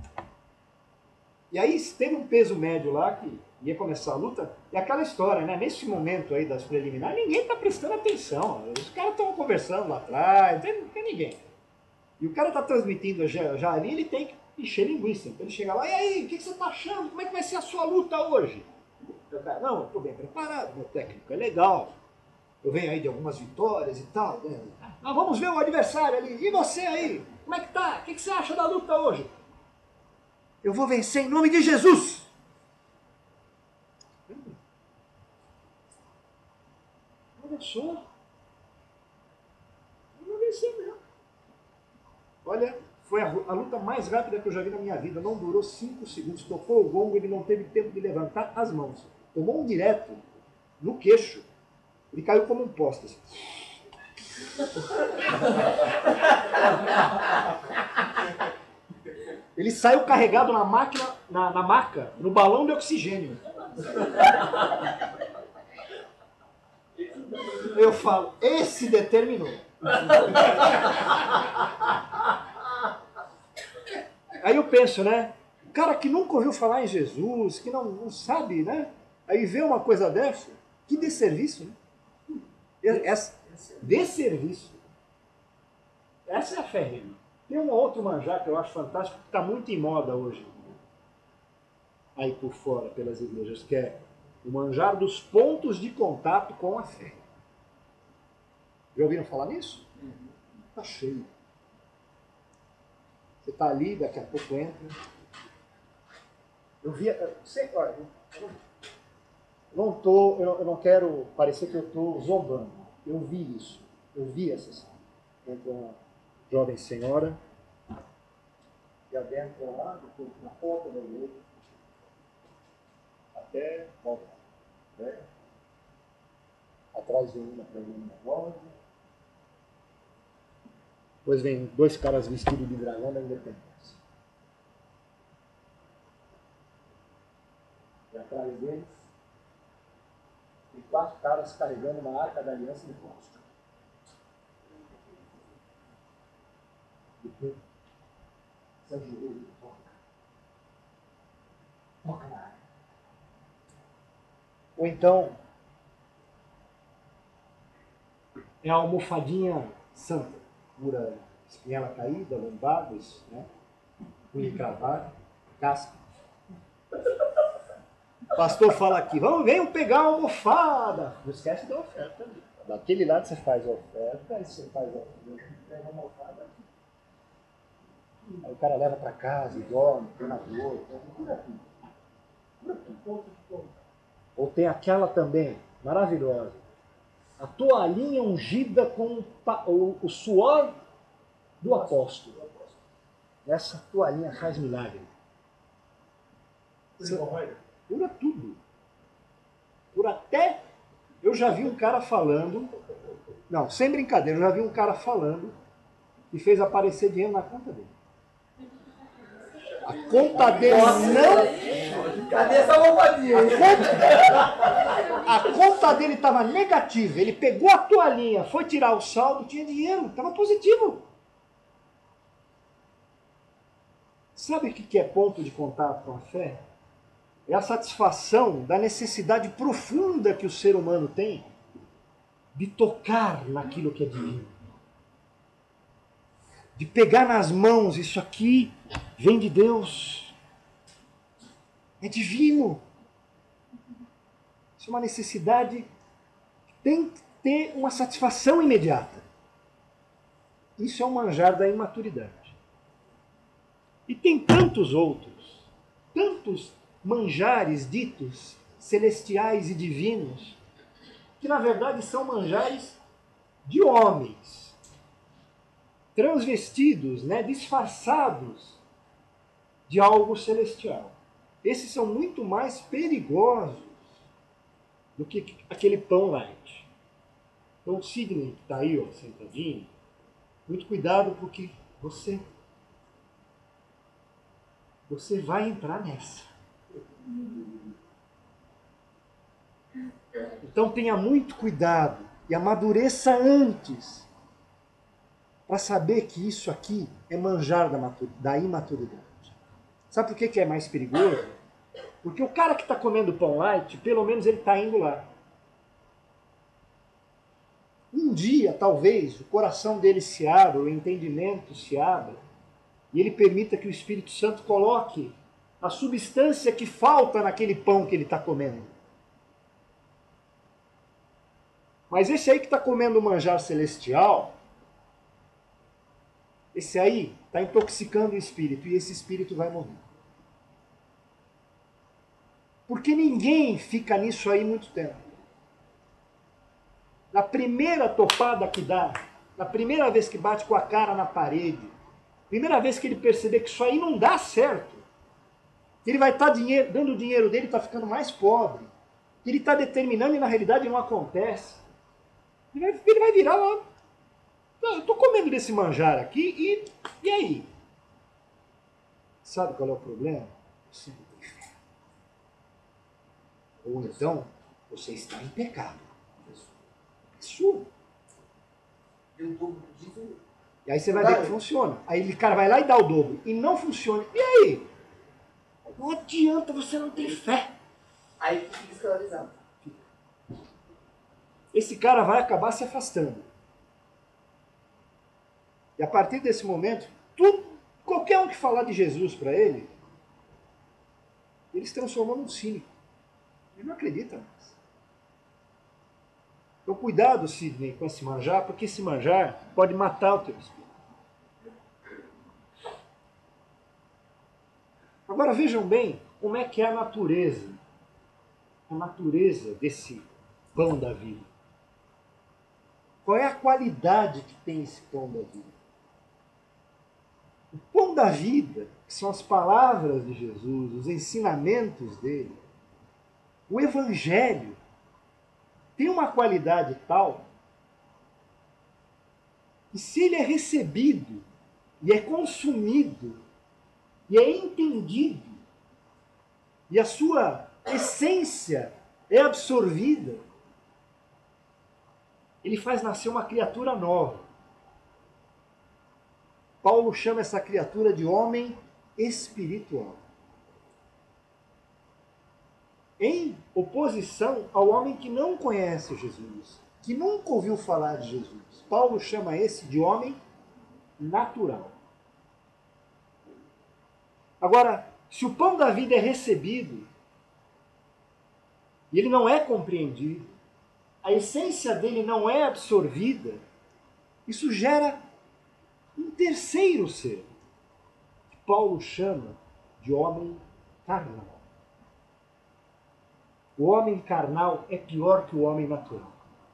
E aí teve um peso médio lá que ia começar a luta, e aquela história, né? Nesse momento aí das preliminares, ninguém está prestando atenção. Os caras estão conversando lá atrás, não tem ninguém. E o cara está transmitindo já ali, ele tem que encher linguiça. Então ele chega lá, e aí, o que você está achando? Como é que vai ser a sua luta hoje? O cara, não, eu estou bem preparado, meu técnico é legal. Eu venho aí de algumas vitórias e tal. Né? Ah, vamos ver o adversário ali. E você aí? Como é que tá? O que você acha da luta hoje? Eu vou vencer em nome de Jesus. Olha só. Eu vou vencer mesmo. Olha, foi a luta mais rápida que eu já vi na minha vida. Não durou 5 segundos. Tocou o gongo, ele não teve tempo de levantar as mãos. Tomou um direto no queixo. Ele caiu como um poste. Assim. Ele saiu carregado na máquina, na maca, no balão de oxigênio. Eu falo, esse determinou. Aí eu penso, né? O cara que nunca ouviu falar em Jesus, que não sabe, né? Aí vê uma coisa dessa, que desserviço, né? Desserviço. Essa é a fé rema. Tem um outro manjar que eu acho fantástico, que está muito em moda hoje, aí por fora, pelas igrejas, que é o manjar dos pontos de contato com a fé. Já ouviram falar nisso? Está cheio. Você está ali, daqui a pouco entra. Eu vi, olha, eu não quero parecer que eu estou zombando. Eu vi isso. Eu vi essa cena. Entra uma jovem senhora e adentra lá, depois na porta da igreja, até volta. Né? Atrás vem uma menina rosa. Depois vem 2 caras vestidos de dragão da independência. E atrás deles tem 4 caras carregando uma arca da aliança de plástico. Depois, se ajoelha e toca. Toca na arca. Ou então, é a almofadinha santa, pura espinhela caída, lombadas, né? Unha cravada, casca. O pastor fala aqui, venham pegar a almofada. Não esquece da oferta ali. Daquele lado você faz a oferta, aí você faz a oferta, pega a almofada. Aí o cara leva para casa e dorme, tem na dor, cura tudo. Ou tem aquela também, maravilhosa. A toalhinha ungida com o suor do apóstolo. Essa toalhinha faz milagre. Cura tudo. Cura até... Eu já vi um cara falando... Não, sem brincadeira, eu já vi um cara falando que fez aparecer dinheiro na conta dele. A conta dele não... Cadê essa almofadinha? A conta dele estava negativa. Ele pegou a toalhinha, foi tirar o saldo, tinha dinheiro, estava positivo. Sabe o que é ponto de contato com a fé? É a satisfação da necessidade profunda que o ser humano tem de tocar naquilo que é divino. De pegar nas mãos, isso aqui vem de Deus. É divino. Isso é uma necessidade que tem que ter uma satisfação imediata. Isso é um manjar da imaturidade. E tem tantos outros, tantos manjares ditos celestiais e divinos, que na verdade são manjares de homens, transvestidos, né, disfarçados de algo celestial. Esses são muito mais perigosos do que aquele pão light. Então o Sidney que está aí, ó, sentadinho, muito cuidado porque você vai entrar nessa. Então tenha muito cuidado e amadureça antes para saber que isso aqui é manjar da imaturidade. Sabe por que é mais perigoso? Porque o cara que está comendo pão light, pelo menos ele está indo lá. Um dia, talvez, o coração dele se abra, o entendimento se abra, e ele permita que o Espírito Santo coloque a substância que falta naquele pão que ele está comendo. Mas esse aí que está comendo o manjar celestial, esse aí está intoxicando o espírito, e esse espírito vai morrer. Porque ninguém fica nisso aí muito tempo. Na primeira topada que dá, na primeira vez que bate com a cara na parede, primeira vez que ele perceber que isso aí não dá certo, que ele vai estar dando o dinheiro dele, está ficando mais pobre, que ele está determinando e na realidade não acontece, ele vai virar lá. Eu estou comendo desse manjar aqui e aí? Sabe qual é o problema? Você não tem fé. Ou então, você está em pecado. É sua. E aí você vai ver que funciona. Aí o cara vai lá e dá o dobro. E não funciona. E aí? Não adianta, você não tem fé. Aí fica escravizado. Esse cara vai acabar se afastando. E a partir desse momento, qualquer um que falar de Jesus para ele se transformou num cínico. Ele não acredita mais. Então cuidado, Sidney, com esse manjar, porque esse manjar pode matar o teu espírito. Agora vejam bem como é que é a natureza desse pão da vida. Qual é a qualidade que tem esse pão da vida? O pão da vida, que são as palavras de Jesus, os ensinamentos dele, o Evangelho, tem uma qualidade tal que se ele é recebido e é consumido e é entendido e a sua essência é absorvida, ele faz nascer uma criatura nova. Paulo chama essa criatura de homem espiritual. Em oposição ao homem que não conhece Jesus, que nunca ouviu falar de Jesus. Paulo chama esse de homem natural. Agora, se o pão da vida é recebido e ele não é compreendido, a essência dele não é absorvida, isso gera um terceiro ser, que Paulo chama de homem carnal. O homem carnal é pior que o homem natural.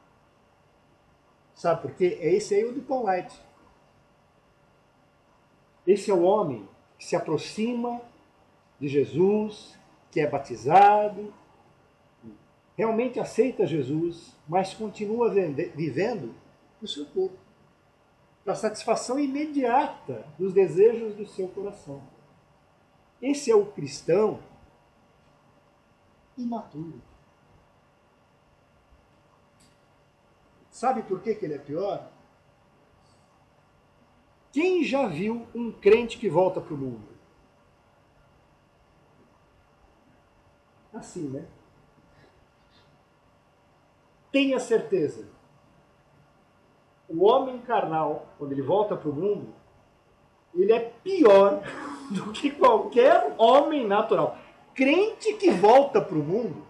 Sabe por quê? É esse aí o do pão light. Esse é o homem que se aproxima de Jesus, que é batizado, realmente aceita Jesus, mas continua vivendo no seu corpo, para a satisfação imediata dos desejos do seu coração. Esse é o cristão imaturo. Sabe por que ele é pior? Quem já viu um crente que volta para o mundo? Assim, né? Tenha certeza. O homem carnal, quando ele volta para o mundo, ele é pior do que qualquer homem natural. Crente que volta para o mundo,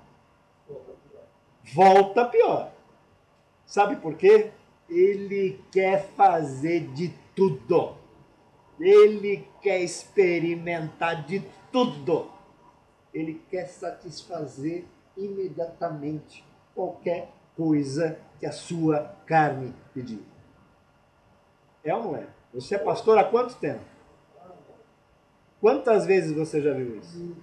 volta pior. Sabe por quê? Ele quer fazer de tudo. Ele quer experimentar de tudo. Ele quer satisfazer imediatamente qualquer coisa que a sua carne pedir. É ou não é? Você é pastor há quanto tempo? Quantas vezes você já viu isso?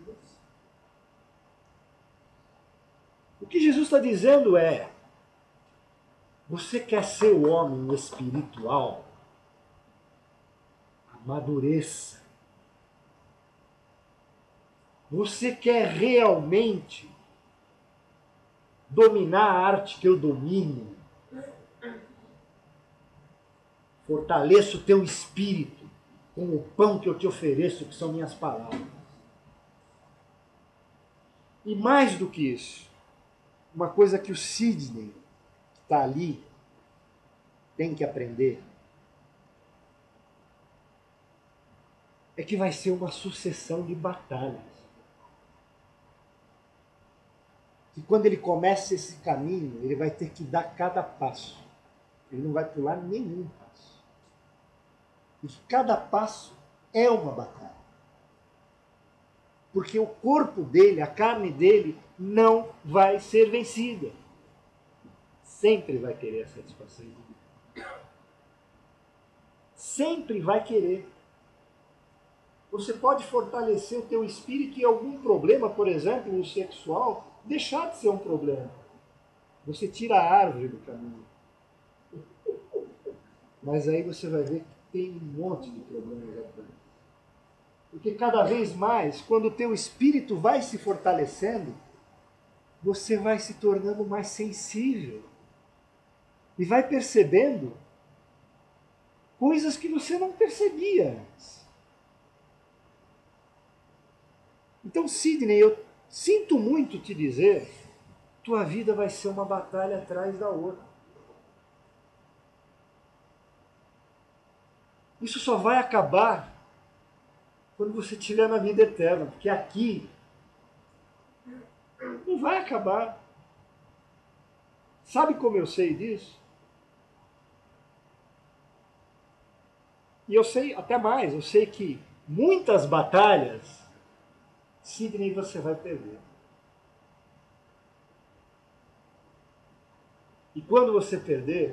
O que Jesus está dizendo é: você quer ser o homem espiritual? Amadureça. Você quer realmente dominar a arte que eu domino? Fortaleça o teu espírito com o pão que eu te ofereço, que são minhas palavras. E mais do que isso, uma coisa que o Sidney, que está ali, tem que aprender, é que vai ser uma sucessão de batalhas. E quando ele começa esse caminho, ele vai ter que dar cada passo. Ele não vai pular nenhum passo. E cada passo é uma batalha. Porque o corpo dele, a carne dele, não vai ser vencida. Sempre vai querer a satisfação. Sempre vai querer. Você pode fortalecer o teu espírito e algum problema, por exemplo, o sexual, deixar de ser um problema. Você tira a árvore do caminho. Mas aí você vai ver que tem um monte de problemas atrás. Porque cada vez mais, quando o teu espírito vai se fortalecendo, você vai se tornando mais sensível. E vai percebendo coisas que você não percebia antes. Então, Sidney, eu sinto muito te dizer, tua vida vai ser uma batalha atrás da outra. Isso só vai acabar quando você estiver na vida eterna, porque aqui não vai acabar. Sabe como eu sei disso? E eu sei até mais, eu sei que muitas batalhas, Sidney, você vai perder. E quando você perder,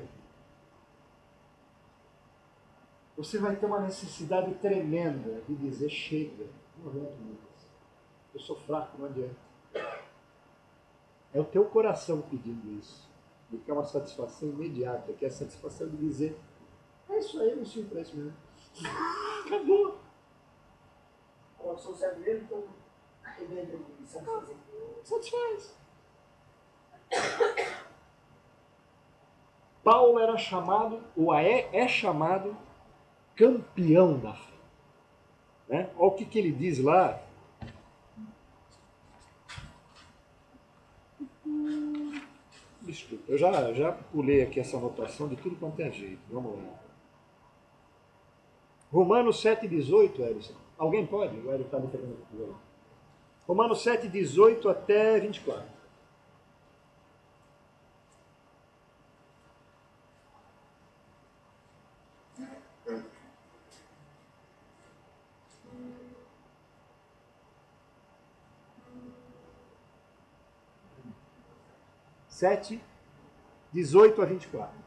você vai ter uma necessidade tremenda de dizer, chega, não aguento mais. Eu sou fraco, não adianta. É o teu coração pedindo isso. Ele quer uma satisfação imediata, quer a satisfação de dizer, é isso aí, não se impressa mesmo. Acabou. Quando sou certo mesmo, então arrebenta de satisfazer. Satisfaz. Paulo era chamado, ou é chamado, campeão da fé. Né? Olha o que ele diz lá. Desculpa, eu já pulei aqui essa anotação de tudo quanto é jeito. Vamos lá. Romanos 7,18, Elison. Alguém pode? O Hélio está me pegando aqui. Romanos 7,18 até 24. Sete, 18 a 24.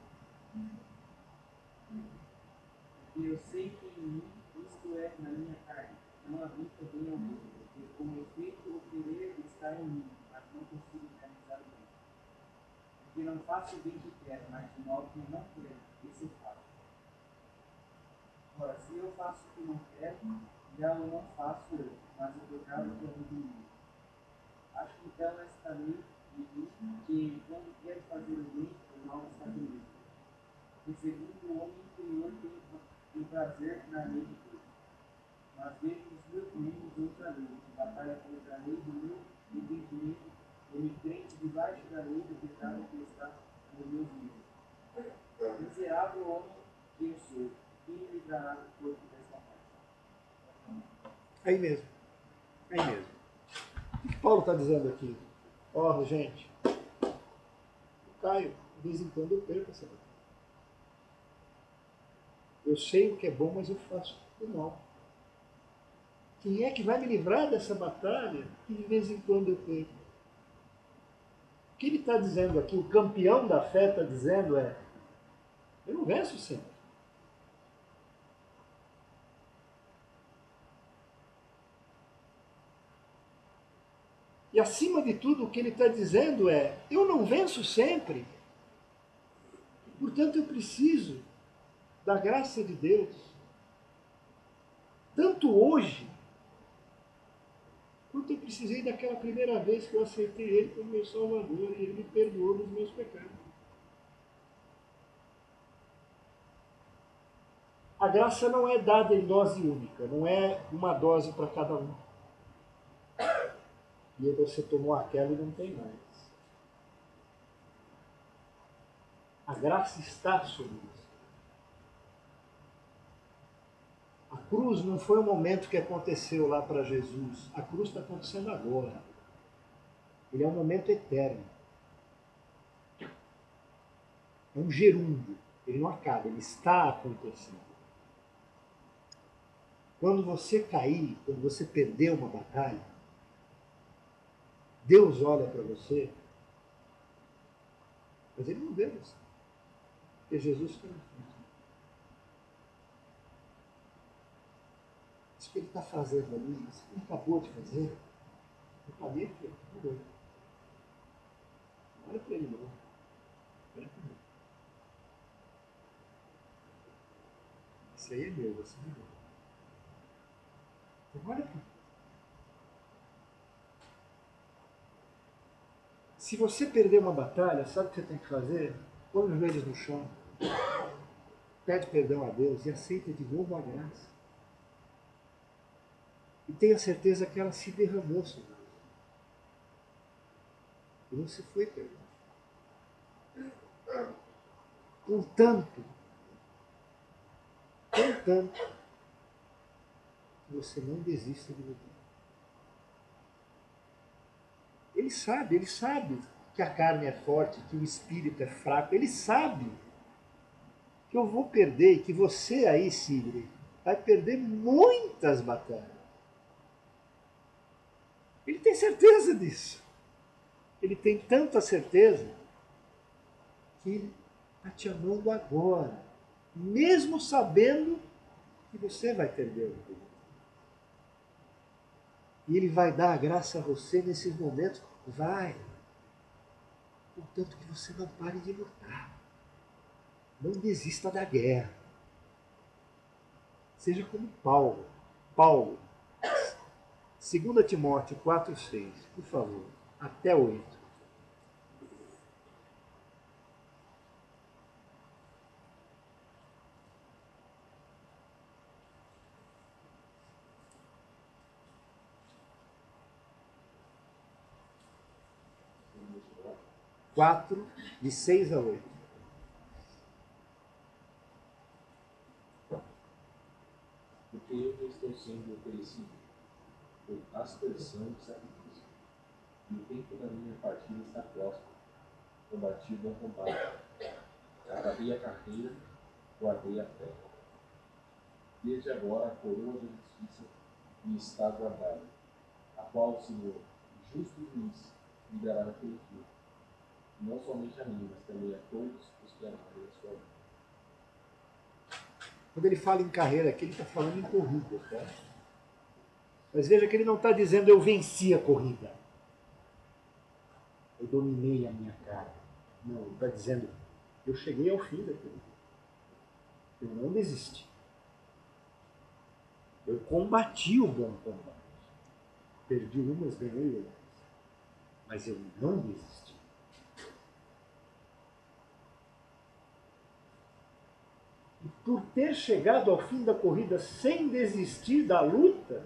E eu sei que em mim, isto é, na minha carne, não habita bem algum, porque como efeito o querer está em mim, mas não consigo realizar o bem. Porque não faço o bem que quero, mas o mal que não quero, esse eu faço. Ora, se eu faço o que não quero, já o não faço eu, mas o pecado que é de mim. Acho que então esta lei de mim, que quando quero fazer o bem, o mal está comigo. E segundo o homem interior tem prazer na lei de Deus. Mas vejo os meus membros outra lei, que batalha contra a lei do meu entendimento, eu me crente debaixo da lei do pecado que está nos meus membros. Miserável homem que eu sou, quem me livrará do corpo desta morte? Aí mesmo. Aí mesmo. O que Paulo está dizendo aqui? Ó, gente, o Caio, de vez em quando eu perco essa batalha. Eu sei o que é bom, mas eu faço o mal. Quem é que vai me livrar dessa batalha que de vez em quando eu perco? O que ele está dizendo aqui, o campeão da fé está dizendo é, eu não venço sempre. E acima de tudo, o que ele está dizendo é, eu não venço sempre. Portanto, eu preciso da graça de Deus. Tanto hoje, Quanto eu precisei daquela primeira vez que eu aceitei Ele como meu Salvador e Ele me perdoou dos meus pecados. A graça não é dada em dose única, não é uma dose para cada um. E aí você tomou aquela e não tem mais. A graça está sobre isso. A cruz não foi um momento que aconteceu lá para Jesus. A cruz está acontecendo agora. Ele é um momento eterno. É um gerúndio. Ele não acaba, ele está acontecendo. Quando você cair, quando você perder uma batalha, Deus olha para você, mas Ele não vê você. Porque Jesus está na frente. Isso que Ele está fazendo ali, isso que Ele acabou de fazer, eu paguei aqui, mudou. Olha para Ele, não. Olha para Ele. Isso aí é meu, você não é meu. Então olha para Ele. Se você perder uma batalha, sabe o que você tem que fazer? Põe os joelhos no chão, pede perdão a Deus e aceita de novo a graça. E tenha certeza que ela se derramou sobre você. E você foi perdoado. Contanto que você não desista de lutar. Ele sabe que a carne é forte, que o espírito é fraco. Ele sabe que eu vou perder e que você aí, Sidney, vai perder muitas batalhas. Ele tem certeza disso. Ele tem tanta certeza que ele está te amando agora, mesmo sabendo que você vai perder o jogo. E Ele vai dar a graça a você nesses momentos. Vai. Contanto que você não pare de lutar. Não desista da guerra. Seja como Paulo. Paulo. 2 Timóteo 4,6. Por favor. Até 8. De 6 a 8. Porque eu já estou sendo oferecido por aspersão e sacrifício, e o tempo da minha partida está próximo. Combati o bom combate, acabei a carreira, guardei a fé. Desde agora a coroa da justiça me está guardada, a qual o Senhor, justo juiz, me dará naquele dia. Não somente a mim, mas também a todos os que amarem a sua vida. Quando ele fala em carreira aqui, ele está falando em corrida. Tá? Mas veja que ele não está dizendo eu venci a corrida. Eu dominei a minha carne. Não, ele está dizendo eu cheguei ao fim da corrida. Eu não desisti. Eu combati o bom combate. Perdi umas, ganhei outras. Mas eu não desisti. E por ter chegado ao fim da corrida sem desistir da luta,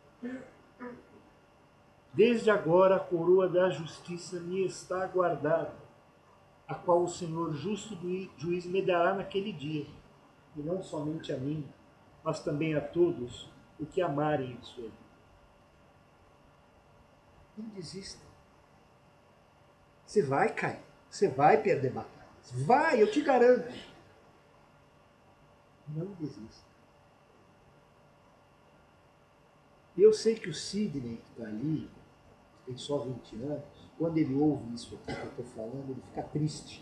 desde agora a coroa da justiça me está guardada, a qual o Senhor justo juiz me dará naquele dia, e não somente a mim, mas também a todos o que amarem a sua vida. Não desista. Você vai cair, você vai perder batalhas. Vai, eu te garanto. Não desista. Eu sei que o Sidney que está ali, tem só 20 anos, quando ele ouve isso aqui que eu estou falando, ele fica triste.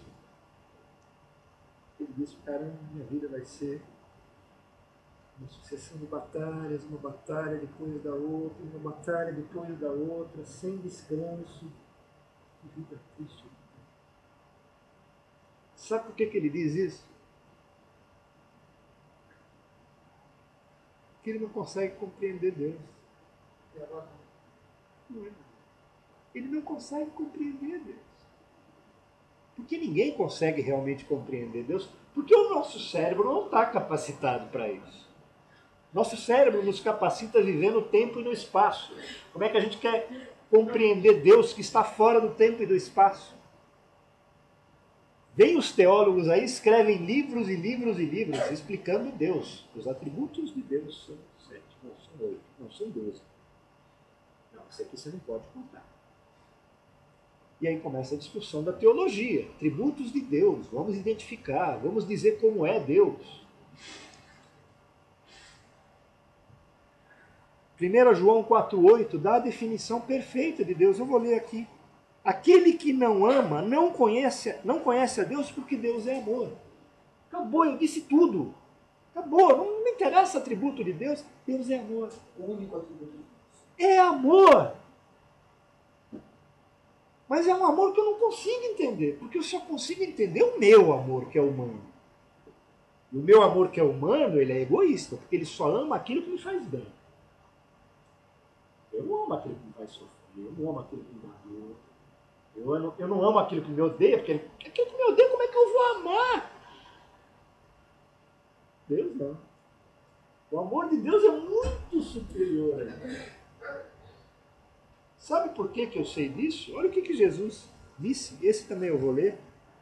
Ele diz, caramba, minha vida vai ser uma sucessão de batalhas, uma batalha depois da outra, uma batalha depois da outra, sem descanso. Que vida triste. Sabe por que ele diz isso? Porque ele não consegue compreender Deus. Não é. Ele não consegue compreender Deus. Porque ninguém consegue realmente compreender Deus, porque o nosso cérebro não está capacitado para isso. Nosso cérebro nos capacita a viver no tempo e no espaço. Como é que a gente quer compreender Deus que está fora do tempo e do espaço? Vem os teólogos aí, escrevem livros e livros e livros explicando Deus. Os atributos de Deus são 7, não são 8, não são 12. Não, isso aqui você não pode contar. E aí começa a discussão da teologia. Atributos de Deus, vamos identificar, vamos dizer como é Deus. 1 João 4,8 dá a definição perfeita de Deus. Eu vou ler aqui. Aquele que não ama não conhece a Deus porque Deus é amor. Acabou, eu disse tudo. Acabou, não me interessa atributo de Deus. Deus é amor. O único atributo de Deus. É amor. Mas é um amor que eu não consigo entender, porque eu só consigo entender o meu amor, que é humano. E o meu amor, que é humano, ele é egoísta, porque ele só ama aquilo que me faz bem. Eu não amo aquilo que me faz sofrer, eu não amo aquilo que me dá dor. Eu não amo aquilo que me odeia, porque aquilo que me odeia, como é que eu vou amar? Deus não. O amor de Deus é muito superior. Sabe por que eu sei disso? Olha o que Jesus disse. Esse também eu vou ler.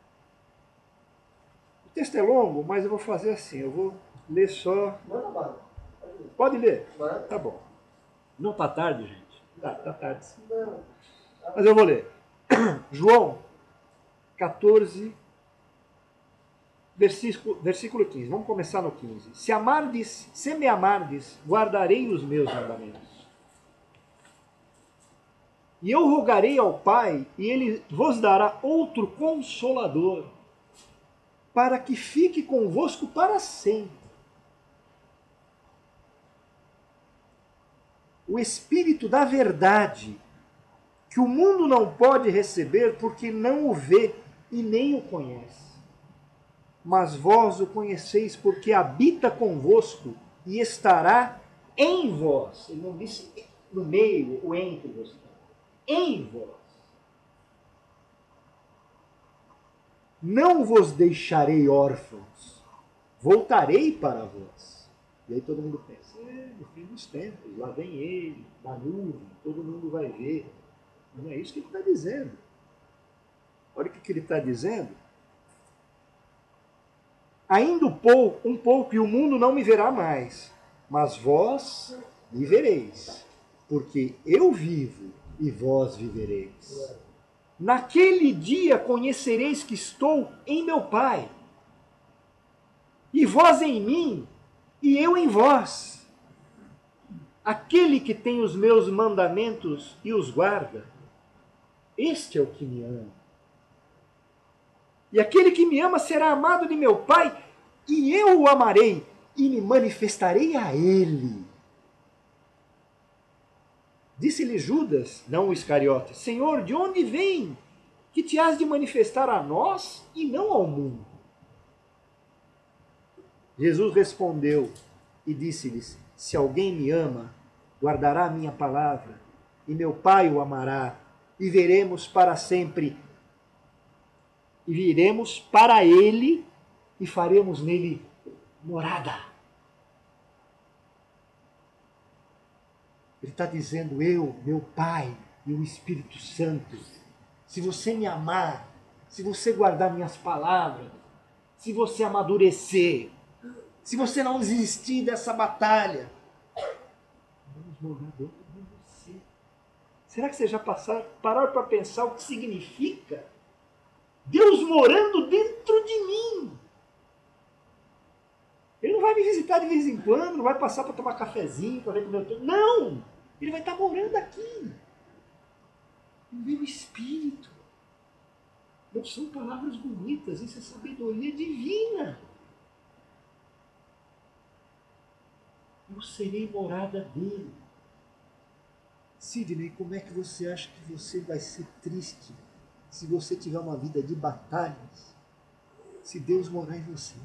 O texto é longo, mas eu vou fazer assim. Eu vou ler só... Manda bala. Pode ler? Vai. Tá bom. Não tá tarde, gente? Tá tarde sim. Não. Mas eu vou ler. João 14, versículo 15. Vamos começar no 15. Se me amardes, guardarei os meus mandamentos. E eu rogarei ao Pai, e Ele vos dará outro Consolador, para que fique convosco para sempre. O Espírito da verdade, que o mundo não pode receber porque não o vê e nem o conhece. Mas vós o conheceis porque habita convosco e estará em vós. Ele não disse no meio ou entre vós. Em vós. Não vos deixarei órfãos, voltarei para vós. E aí todo mundo pensa, no fim dos tempos, lá vem ele, na nuvem, todo mundo vai ver. Não é isso que ele está dizendo. Olha o que ele está dizendo. Ainda um pouco e o mundo não me verá mais, mas vós me vereis, porque eu vivo e vós vivereis. Naquele dia conhecereis que estou em meu Pai, e vós em mim, e eu em vós. Aquele que tem os meus mandamentos e os guarda, este é o que me ama. E aquele que me ama será amado de meu Pai, e eu o amarei, e me manifestarei a ele. Disse-lhe Judas, não o Iscariote, Senhor, de onde vem que te has de manifestar a nós e não ao mundo? Jesus respondeu e disse-lhes, se alguém me ama, guardará a minha palavra, e meu Pai o amará, e veremos para sempre, e viremos para ele, e faremos nele morada. Ele está dizendo, eu, meu Pai e o Espírito Santo, se você me amar, se você guardar minhas palavras, se você amadurecer, se você não desistir dessa batalha, vamos morar dentro de você. Será que você já pararam para pensar o que significa Deus morando dentro de mim? Ele não vai me visitar de vez em quando, não vai passar para tomar cafezinho, para ver como eu estou. Não! Ele vai estar morando aqui. No meu espírito. Não são palavras bonitas, isso é sabedoria divina. Eu serei morada dele. Sidney, como é que você acha que você vai ser triste se você tiver uma vida de batalhas, se Deus morar em você?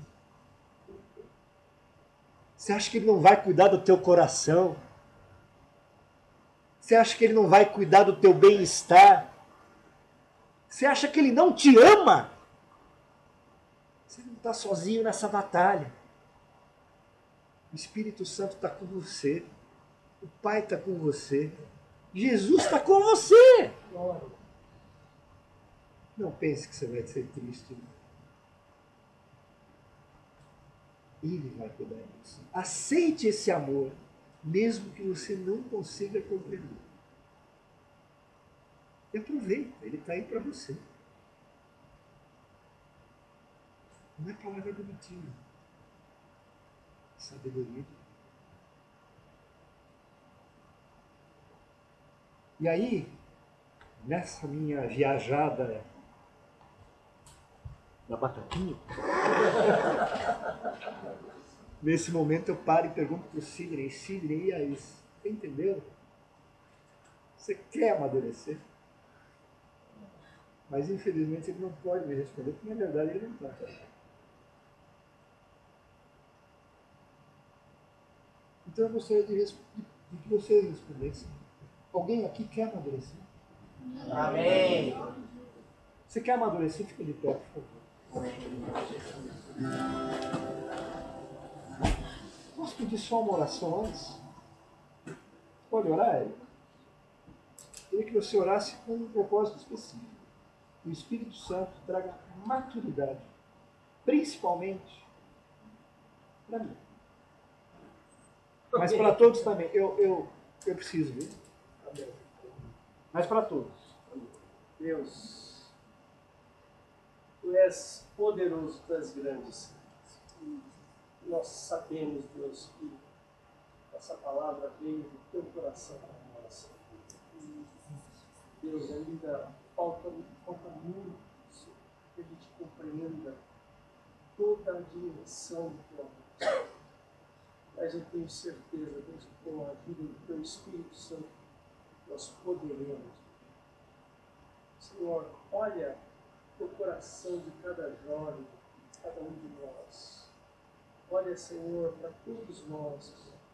Você acha que ele não vai cuidar do teu coração? Você acha que ele não vai cuidar do teu bem-estar? Você acha que ele não te ama? Você não está sozinho nessa batalha. O Espírito Santo está com você. O Pai está com você. Jesus está com você. Não pense que você vai ser triste. Ele vai cuidar de você. Aceite esse amor, mesmo que você não consiga compreender. E aproveita, ele está aí para você. Não é palavra bonitinha. Sabedoria. E aí, nessa minha viajada na batatinha, nesse momento eu paro e pergunto para o Sidney, e aí, você entendeu? Você quer amadurecer? Mas infelizmente ele não pode me responder, porque na verdade ele não está. Então eu gostaria de que vocês respondessem. Alguém aqui quer amadurecer? Amém. Você quer amadurecer? Fica de pé, por favor. Posso pedir só uma oração antes? Pode orar, Érico? Queria que você orasse com um propósito específico. O Espírito Santo traga maturidade, principalmente para mim. Mas para todos também. Eu preciso, viu? Mas para todos. Deus, Tu és poderoso, Tu és grande, Senhor. Nós sabemos, Deus, que essa palavra veio do Teu coração para nós. Deus, ainda falta muito, Senhor, que a gente compreenda toda a dimensão do Teu amor. Mas eu tenho certeza, Deus, que com a ajuda do Teu Espírito Santo, nós poderemos. Senhor, olha o coração de cada jovem, de cada um de nós. Olha, Senhor, para todos nós.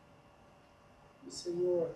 E, Senhor,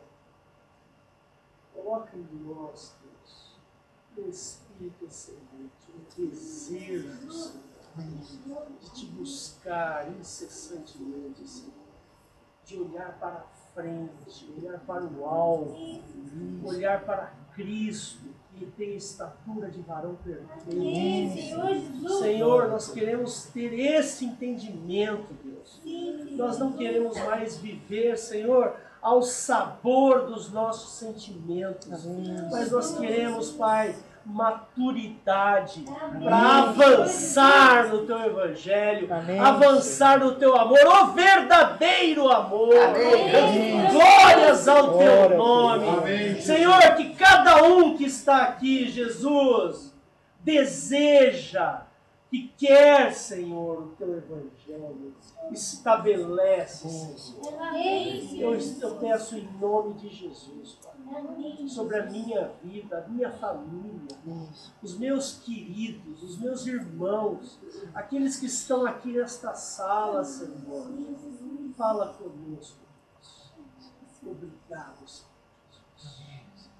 coloca em nós, Deus, um espírito excelente, um desejo, Senhor, de Te buscar incessantemente, Senhor. De olhar para frente, olhar para o alto, olhar para Cristo, que tem estatura de varão perfeito. Senhor, nós queremos ter esse entendimento, Deus. Nós não queremos mais viver, Senhor, ao sabor dos nossos sentimentos, mas nós queremos, Pai, maturidade para avançar no Teu Evangelho, avançar no Teu amor, o verdadeiro amor. Glórias ao Teu nome. Senhor, que cada um que está aqui, Jesus, deseja, que quer, Senhor, o Teu Evangelho, estabelece, Senhor. Eu peço em nome de Jesus, Pai, sobre a minha vida, a minha família, os meus queridos, os meus irmãos, aqueles que estão aqui nesta sala, Senhor. Fala conosco, Deus. Obrigado, Senhor Jesus.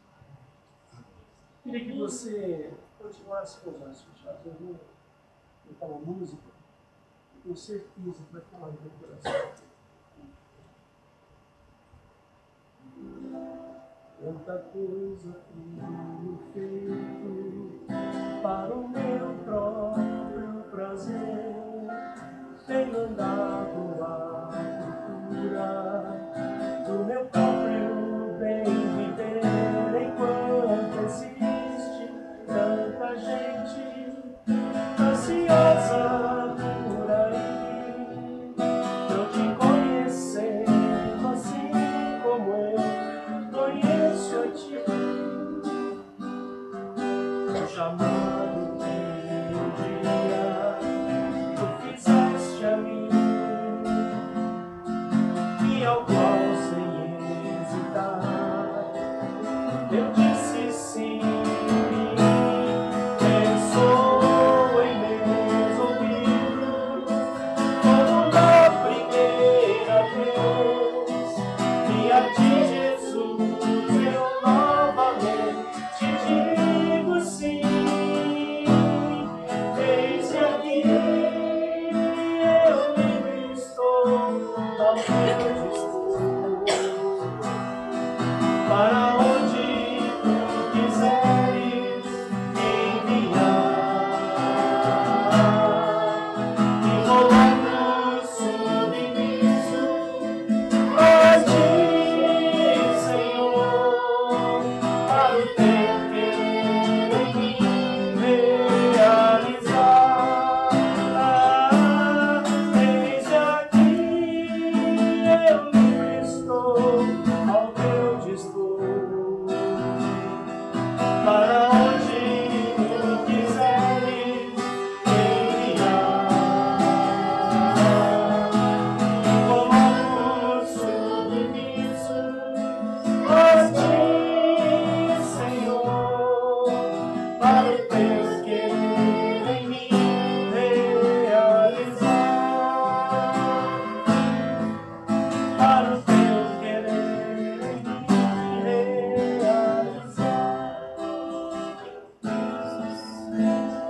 Queria que você continuasse com os olhos fechados. Eu vou cantar uma música. Com certeza vai falar no meu coração. Tanta coisa tenho feito para o meu próprio prazer. Tenho andado à procura do meu próprio bem viver. Enquanto existe tanta gente ansiosa chamado que um dia tu fizeste a mim.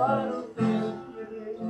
para o teu querer.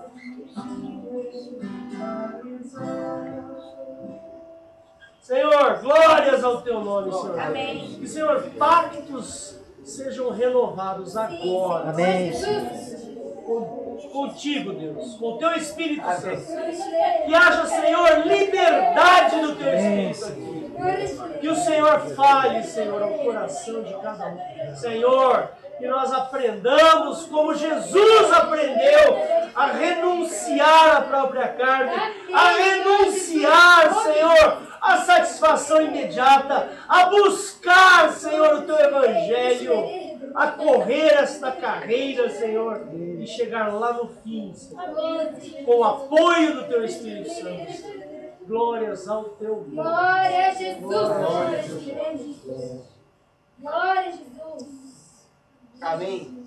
Senhor, glórias ao teu nome, Senhor. Amém. Que, Senhor, pactos sejam renovados agora. Amém. Contigo, Deus, com o teu Espírito Santo. Que haja, Senhor, liberdade do teu Espírito aqui. Que o Senhor fale, Senhor, ao coração de cada um. Senhor, que nós aprendamos como Jesus aprendeu a renunciar à própria carne, a renunciar, Senhor, à satisfação imediata, a buscar, Senhor, o teu Evangelho, a correr esta carreira, Senhor, e chegar lá no fim, Senhor, com o apoio do teu Espírito Santo. Glórias ao teu nome. Glória a Jesus. Glória a Jesus. Glória a Jesus. Amém.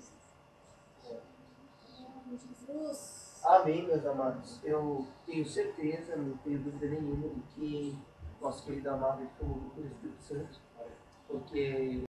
Jesus. Amém, meus amados. Eu tenho certeza, não tenho dúvida nenhuma, de que nosso querido amado foi o Espírito Santo, porque